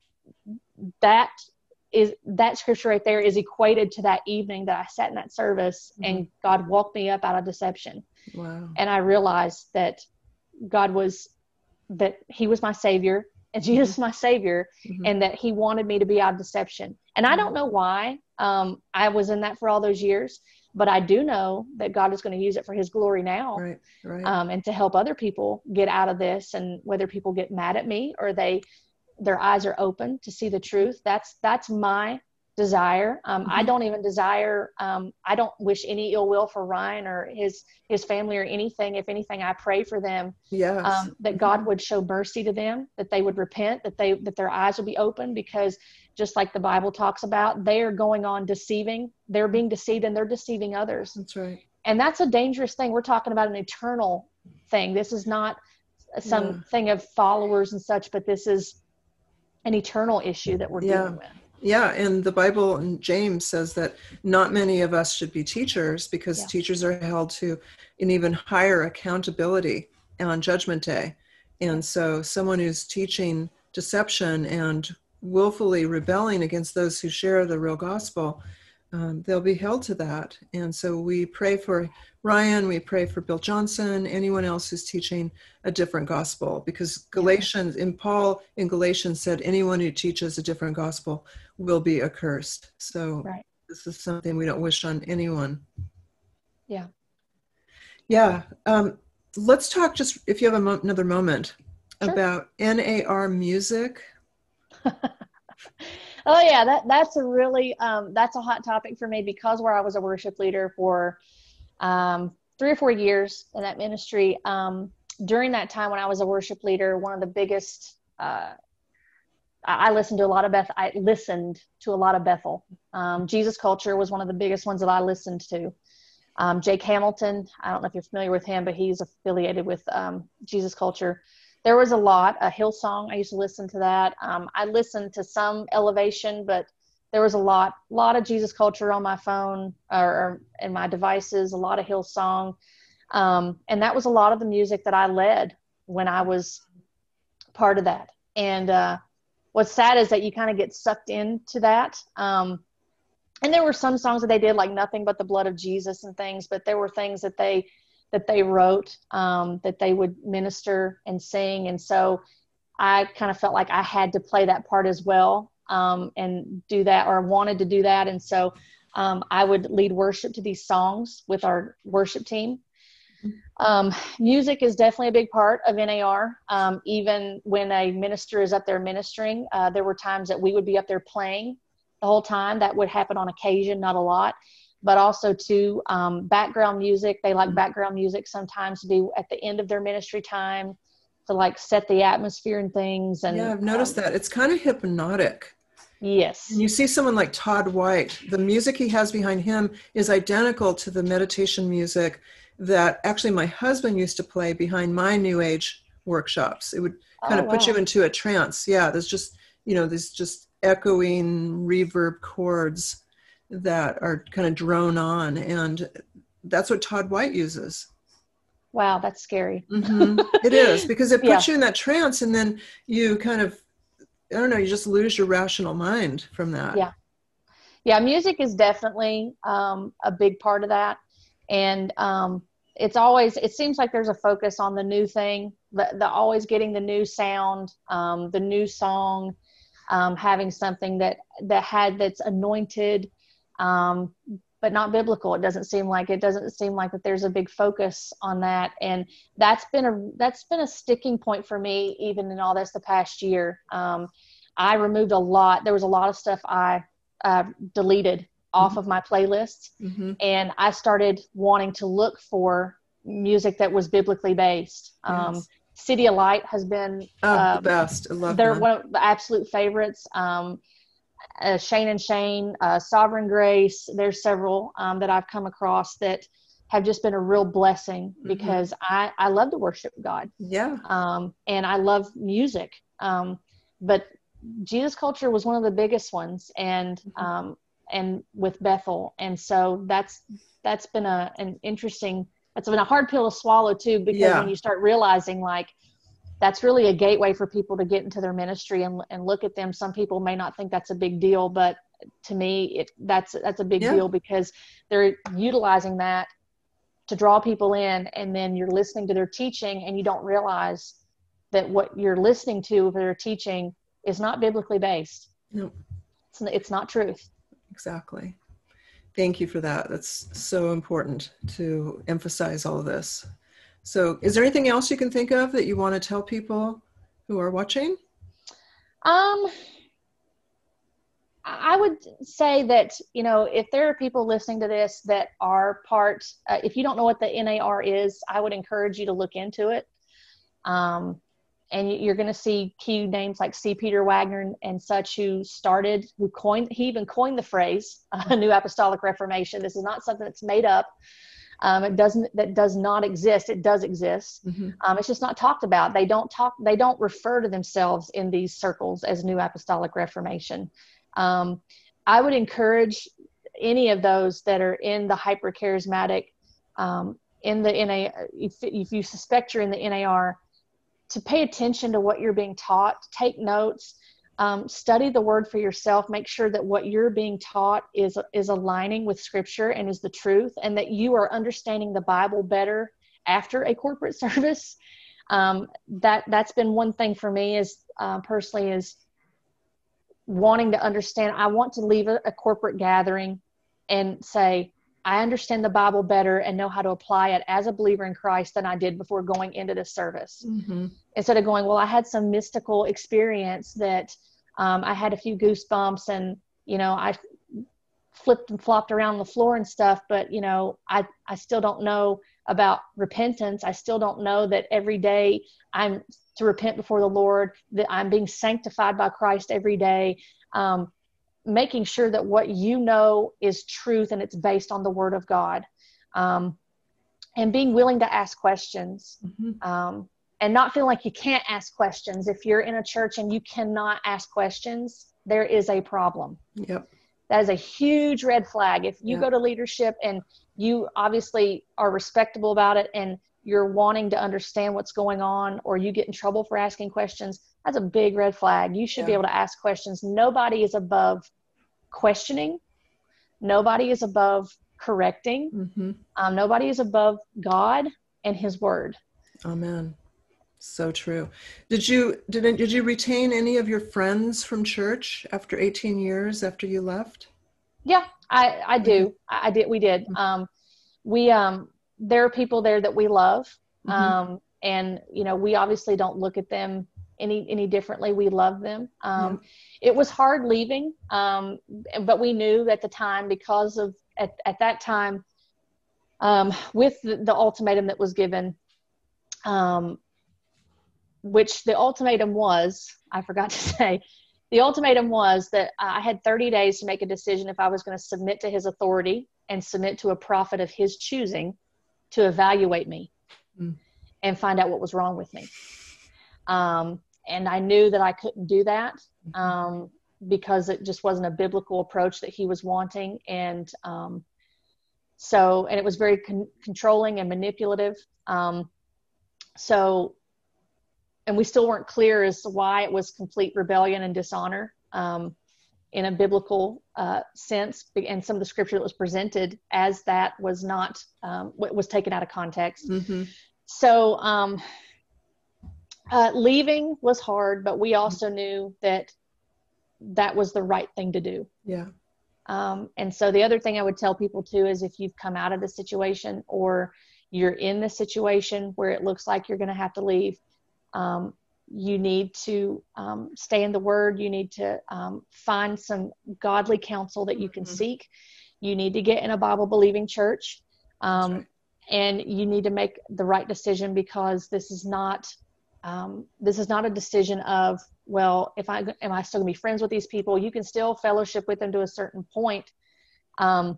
that is that scripture right there is equated to that evening that I sat in that service, mm-hmm. and God woke me up out of deception. Wow. And I realized that God was, that he was my savior, and Jesus mm-hmm. my savior, mm-hmm. and that he wanted me to be out of deception. And mm-hmm. I don't know why um, I was in that for all those years, but I do know that God is going to use it for his glory now, right, right. Um, and to help other people get out of this. And whether people get mad at me or they, their eyes are open to see the truth. That's, that's my desire. Um, mm-hmm. I don't even desire, um, I don't wish any ill will for Ryan or his, his family or anything. If anything, I pray for them, yes. um, that God would show mercy to them, that they would repent, that they, that their eyes would be open, because just like the Bible talks about, they are going on deceiving, they're being deceived, and they're deceiving others. That's right. And that's a dangerous thing. We're talking about an eternal thing. This is not some yeah. thing of followers and such, but this is an eternal issue that we're yeah. dealing with. Yeah. And the Bible in James says that not many of us should be teachers, because yeah. teachers are held to an even higher accountability on Judgment Day. And so someone who's teaching deception and willfully rebelling against those who share the real gospel, um, they'll be held to that. And so we pray for Ryan, we pray for Bill Johnson, anyone else who's teaching a different gospel, because Galatians, in Paul in Galatians said, anyone who teaches a different gospel will be accursed. So right. This is something we don't wish on anyone. Yeah. Yeah. Um, let's talk just, if you have a mo- another moment, sure. about N A R music. Oh yeah, that that's a really um, that's a hot topic for me, because where I was a worship leader for um, three or four years in that ministry. Um, during that time when I was a worship leader, one of the biggest uh, I listened to a lot of Beth. I listened to a lot of Bethel. Um, Jesus Culture was one of the biggest ones that I listened to. Um, Jake Hamilton, I don't know if you're familiar with him, but he's affiliated with um, Jesus Culture. There was a lot, a Hillsong. I used to listen to that. Um, I listened to some Elevation, but there was a lot, lot of Jesus Culture on my phone or, or in my devices, a lot of Hillsong. Um, and that was a lot of the music that I led when I was part of that. And uh, what's sad is that you kind of get sucked into that. Um, and there were some songs that they did, like Nothing But the Blood of Jesus and things, but there were things that they that they wrote, um, that they would minister and sing. And so I kind of felt like I had to play that part as well, um, and do that, or wanted to do that. And so um, I would lead worship to these songs with our worship team. Um, music is definitely a big part of N A R. Um, even when a minister is up there ministering, uh, there were times that we would be up there playing the whole time. That would happen on occasion, not a lot, but also to um, background music. They like background music sometimes to be at the end of their ministry time to like set the atmosphere and things. And yeah, I've noticed um, that. It's kind of hypnotic. Yes. And you see someone like Todd White, the music he has behind him is identical to the meditation music that actually my husband used to play behind my New Age workshops. It would kind oh, of put wow. you into a trance. Yeah, there's just, you know, there's just echoing reverb chords that are kind of drone on. And that's what Todd White uses. Wow, that's scary. Mm-hmm. It is, because it puts yeah. you in that trance, and then you kind of, I don't know, you just lose your rational mind from that. Yeah. Yeah, music is definitely um, a big part of that. And um, it's always, it seems like there's a focus on the new thing, the, the always getting the new sound, um, the new song, um, having something that, that had, that's anointed, um, but not biblical. It doesn't seem like, it doesn't seem like that there's a big focus on that. And that's been a, that's been a sticking point for me, even in all this the past year. Um, I removed a lot. There was a lot of stuff I uh, deleted off mm-hmm. of my playlists. Mm-hmm. And I started wanting to look for music that was biblically based. Um, yes. City of Light has been oh, um, the best. I love they're them. one of the absolute favorites. Um, uh, Shane and Shane, uh, Sovereign Grace. There's several um, that I've come across that have just been a real blessing because mm-hmm. I, I love to worship God. Yeah. Um, and I love music. Um, but Jesus Culture was one of the biggest ones, and mm-hmm. um, and with Bethel, and so that's that's been a an interesting. That's been a hard pill to swallow too, because yeah. when you start realizing like that's really a gateway for people to get into their ministry and and look at them. Some people may not think that's a big deal, but to me, it that's that's a big yeah. deal because they're utilizing that to draw people in, and then you're listening to their teaching, and you don't realize that what you're listening to for their teaching is not biblically based. No, it's, it's not truth. Exactly. Thank you for that. That's so important to emphasize all of this. So is there anything else you can think of that you want to tell people who are watching? Um, I would say that, you know, if there are people listening to this that are part, uh, if you don't know what the N A R is, I would encourage you to look into it. Um, And you're going to see key names like C. Peter Wagner and, and such who started, who coined, he even coined the phrase, uh, New Apostolic Reformation. This is not something that's made up. Um, it doesn't, that does not exist. It does exist. Mm-hmm. Um, it's just not talked about. They don't talk, they don't refer to themselves in these circles as New Apostolic Reformation. Um, I would encourage any of those that are in the hyper charismatic, um, in the N A, if, if you suspect you're in the N A R, to pay attention to what you're being taught, take notes, um, study the word for yourself, make sure that what you're being taught is, is aligning with scripture and is the truth, and that you are understanding the Bible better after a corporate service. Um, that, that's been one thing for me is uh, personally is wanting to understand. I want to leave a, a corporate gathering and say, I understand the Bible better and know how to apply it as a believer in Christ than I did before going into this service. Mm-hmm. Instead of going, well, I had some mystical experience that um, I had a few goosebumps and, you know, I flipped and flopped around the floor and stuff, but, you know, I, I still don't know about repentance. I still don't know that every day I'm to repent before the Lord, that I'm being sanctified by Christ every day. Um, making sure that what you know is truth and it's based on the word of God, um, and being willing to ask questions, mm-hmm. um, and not feel like you can't ask questions. If you're in a church and you cannot ask questions, there is a problem. Yep. That is a huge red flag. If you yep. go to leadership and you obviously are respectable about it and you're wanting to understand what's going on, or you get in trouble for asking questions, that's a big red flag. You should yeah. be able to ask questions. Nobody is above questioning. Nobody is above correcting. Mm-hmm. Um, nobody is above God and his word. Amen. So true. Did you, did, did you retain any of your friends from church after eighteen years after you left? Yeah, I, I do. I, I did. We did. Um, we, um, there are people there that we love. Mm-hmm. Um, and, you know, we obviously don't look at them any, any differently. We love them. Um, yeah. It was hard leaving. Um, but we knew at the time, because of, at, at that time, um, with the, the ultimatum that was given, um, which the ultimatum was, I forgot to say, the ultimatum was that I had thirty days to make a decision if I was going to submit to his authority and submit to a prophet of his choosing to evaluate me mm. and find out what was wrong with me. Um, and I knew that I couldn't do that um, because it just wasn't a biblical approach that he was wanting. And um, so, and it was very con- controlling and manipulative. Um, so, and we still weren't clear as to why it was complete rebellion and dishonor um, in a biblical uh, sense. And some of the scripture that was presented as that was not, um, was taken out of context. Mm-hmm. So um, uh, leaving was hard, but we also knew that that was the right thing to do. Yeah. Um, and so the other thing I would tell people too is if you've come out of the situation or you're in the situation where it looks like you're going to have to leave, Um, you need to um, stay in the Word. You need to um, find some godly counsel that you can mm-hmm. seek. You need to get in a Bible-believing church. Um, right. And you need to make the right decision, because this is not um, this is not a decision of, well, if I am I still going to be friends with these people? You can still fellowship with them to a certain point, um,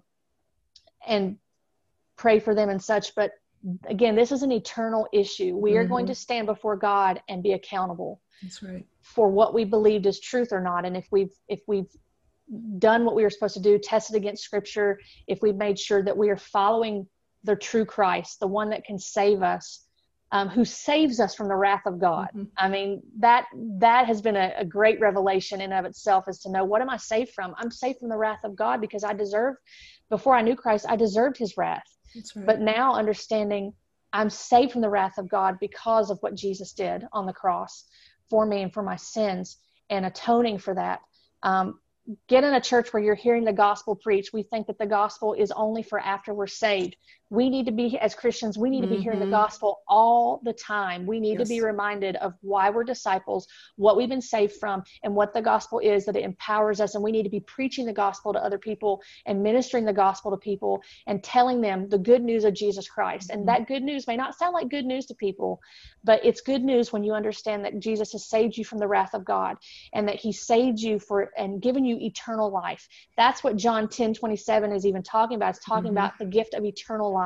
and pray for them and such, but again, this is an eternal issue. We mm-hmm. are going to stand before God and be accountable. That's right. For what we believed is truth or not. And if we've, if we've done what we were supposed to do, tested against scripture, if we've made sure that we are following the true Christ, the one that can save us, um, who saves us from the wrath of God. Mm-hmm. I mean, that, that has been a, a great revelation in of itself, is to know, what am I saved from? I'm saved from the wrath of God because I deserve, before I knew Christ, I deserved his wrath. That's right. But now understanding I'm saved from the wrath of God because of what Jesus did on the cross for me and for my sins, and atoning for that. Um, get in a church where you're hearing the gospel preached. We think that the gospel is only for after we're saved. We need to be, as Christians, we need to be mm-hmm. hearing the gospel all the time. We need yes. to be reminded of why we're disciples, what we've been saved from, and what the gospel is, that it empowers us. And we need to be preaching the gospel to other people and ministering the gospel to people and telling them the good news of Jesus Christ. And mm-hmm. that good news may not sound like good news to people, but it's good news when you understand that Jesus has saved you from the wrath of God, and that he saved you for and given you eternal life. That's what John ten twenty-seven is even talking about. It's talking mm-hmm. about the gift of eternal life.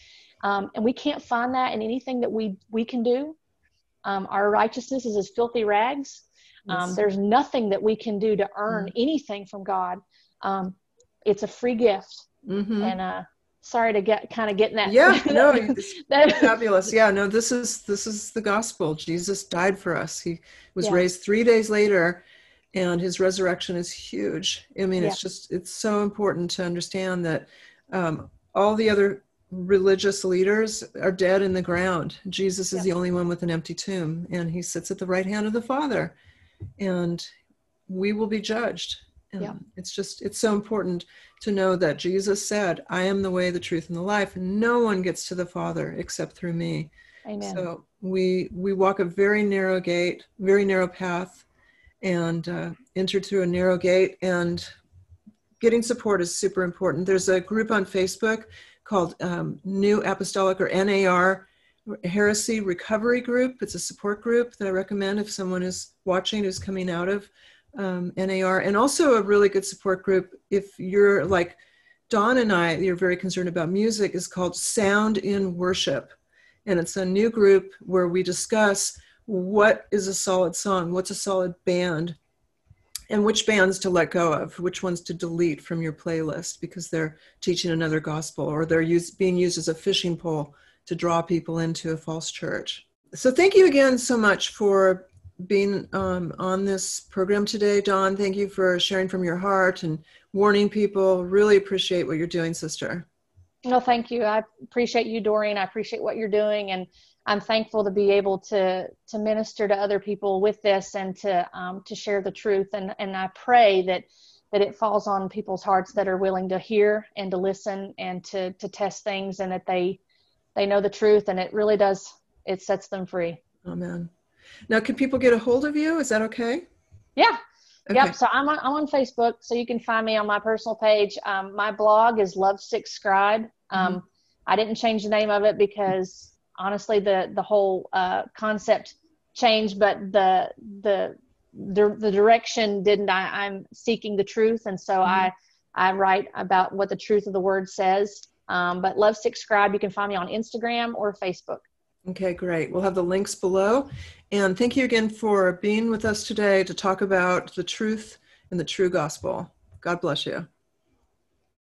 Um, and we can't find that in anything that we, we can do. Um, our righteousness is as filthy rags. Um, yes. There's nothing that we can do to earn mm-hmm. anything from God. Um, it's a free gift. Mm-hmm. And, uh, sorry to get kind of getting that. Yeah, no, that's fabulous. Yeah, no, this is, this is the gospel. Jesus died for us. He was yeah. raised three days later, and his resurrection is huge. I mean, yeah. it's just, it's so important to understand that, um, all the other religious leaders are dead in the ground. Jesus is yeah. the only one with an empty tomb, and he sits at the right hand of the Father, and we will be judged. And yeah. it's just, it's so important to know that Jesus said, I am the way, the truth, and the life. No one gets to the Father except through me. Amen. So we, we walk a very narrow gate, very narrow path, and uh, enter through a narrow gate, and getting support is super important. There's a group on Facebook called um, New Apostolic, or N A R Heresy Recovery Group. It's a support group that I recommend if someone is watching who's coming out of um, N A R. And also a really good support group, if you're like Dawn and I, you're very concerned about music, is called Sound in Worship. And it's a new group where we discuss what is a solid song, what's a solid band, and which bands to let go of, which ones to delete from your playlist because they're teaching another gospel, or they're used, being used as a fishing pole to draw people into a false church. So thank you again so much for being um, on this program today, Dawn. Thank you for sharing from your heart and warning people. Really appreciate what you're doing, sister. No, thank you. I appreciate you, Doreen. I appreciate what you're doing, and I'm thankful to be able to to minister to other people with this, and to um, to share the truth. And and I pray that that it falls on people's hearts that are willing to hear and to listen and to to test things, and that they they know the truth, and it really does, it sets them free. Amen. Now, can people get a hold of you? Is that okay? Yeah. Okay. Yep. So I'm on, I'm on Facebook, so you can find me on my personal page. Um, my blog is Love Sick Scribe. Um, mm-hmm. I didn't change the name of it because honestly, the, the whole uh, concept changed, but the, the, the, the direction didn't. I, I'm seeking the truth. And so mm-hmm. I, I write about what the truth of the word says. Um, but Love Sick Scribe, you can find me on Instagram or Facebook. Okay, great. We'll have the links below. And thank you again for being with us today to talk about the truth and the true gospel. God bless you.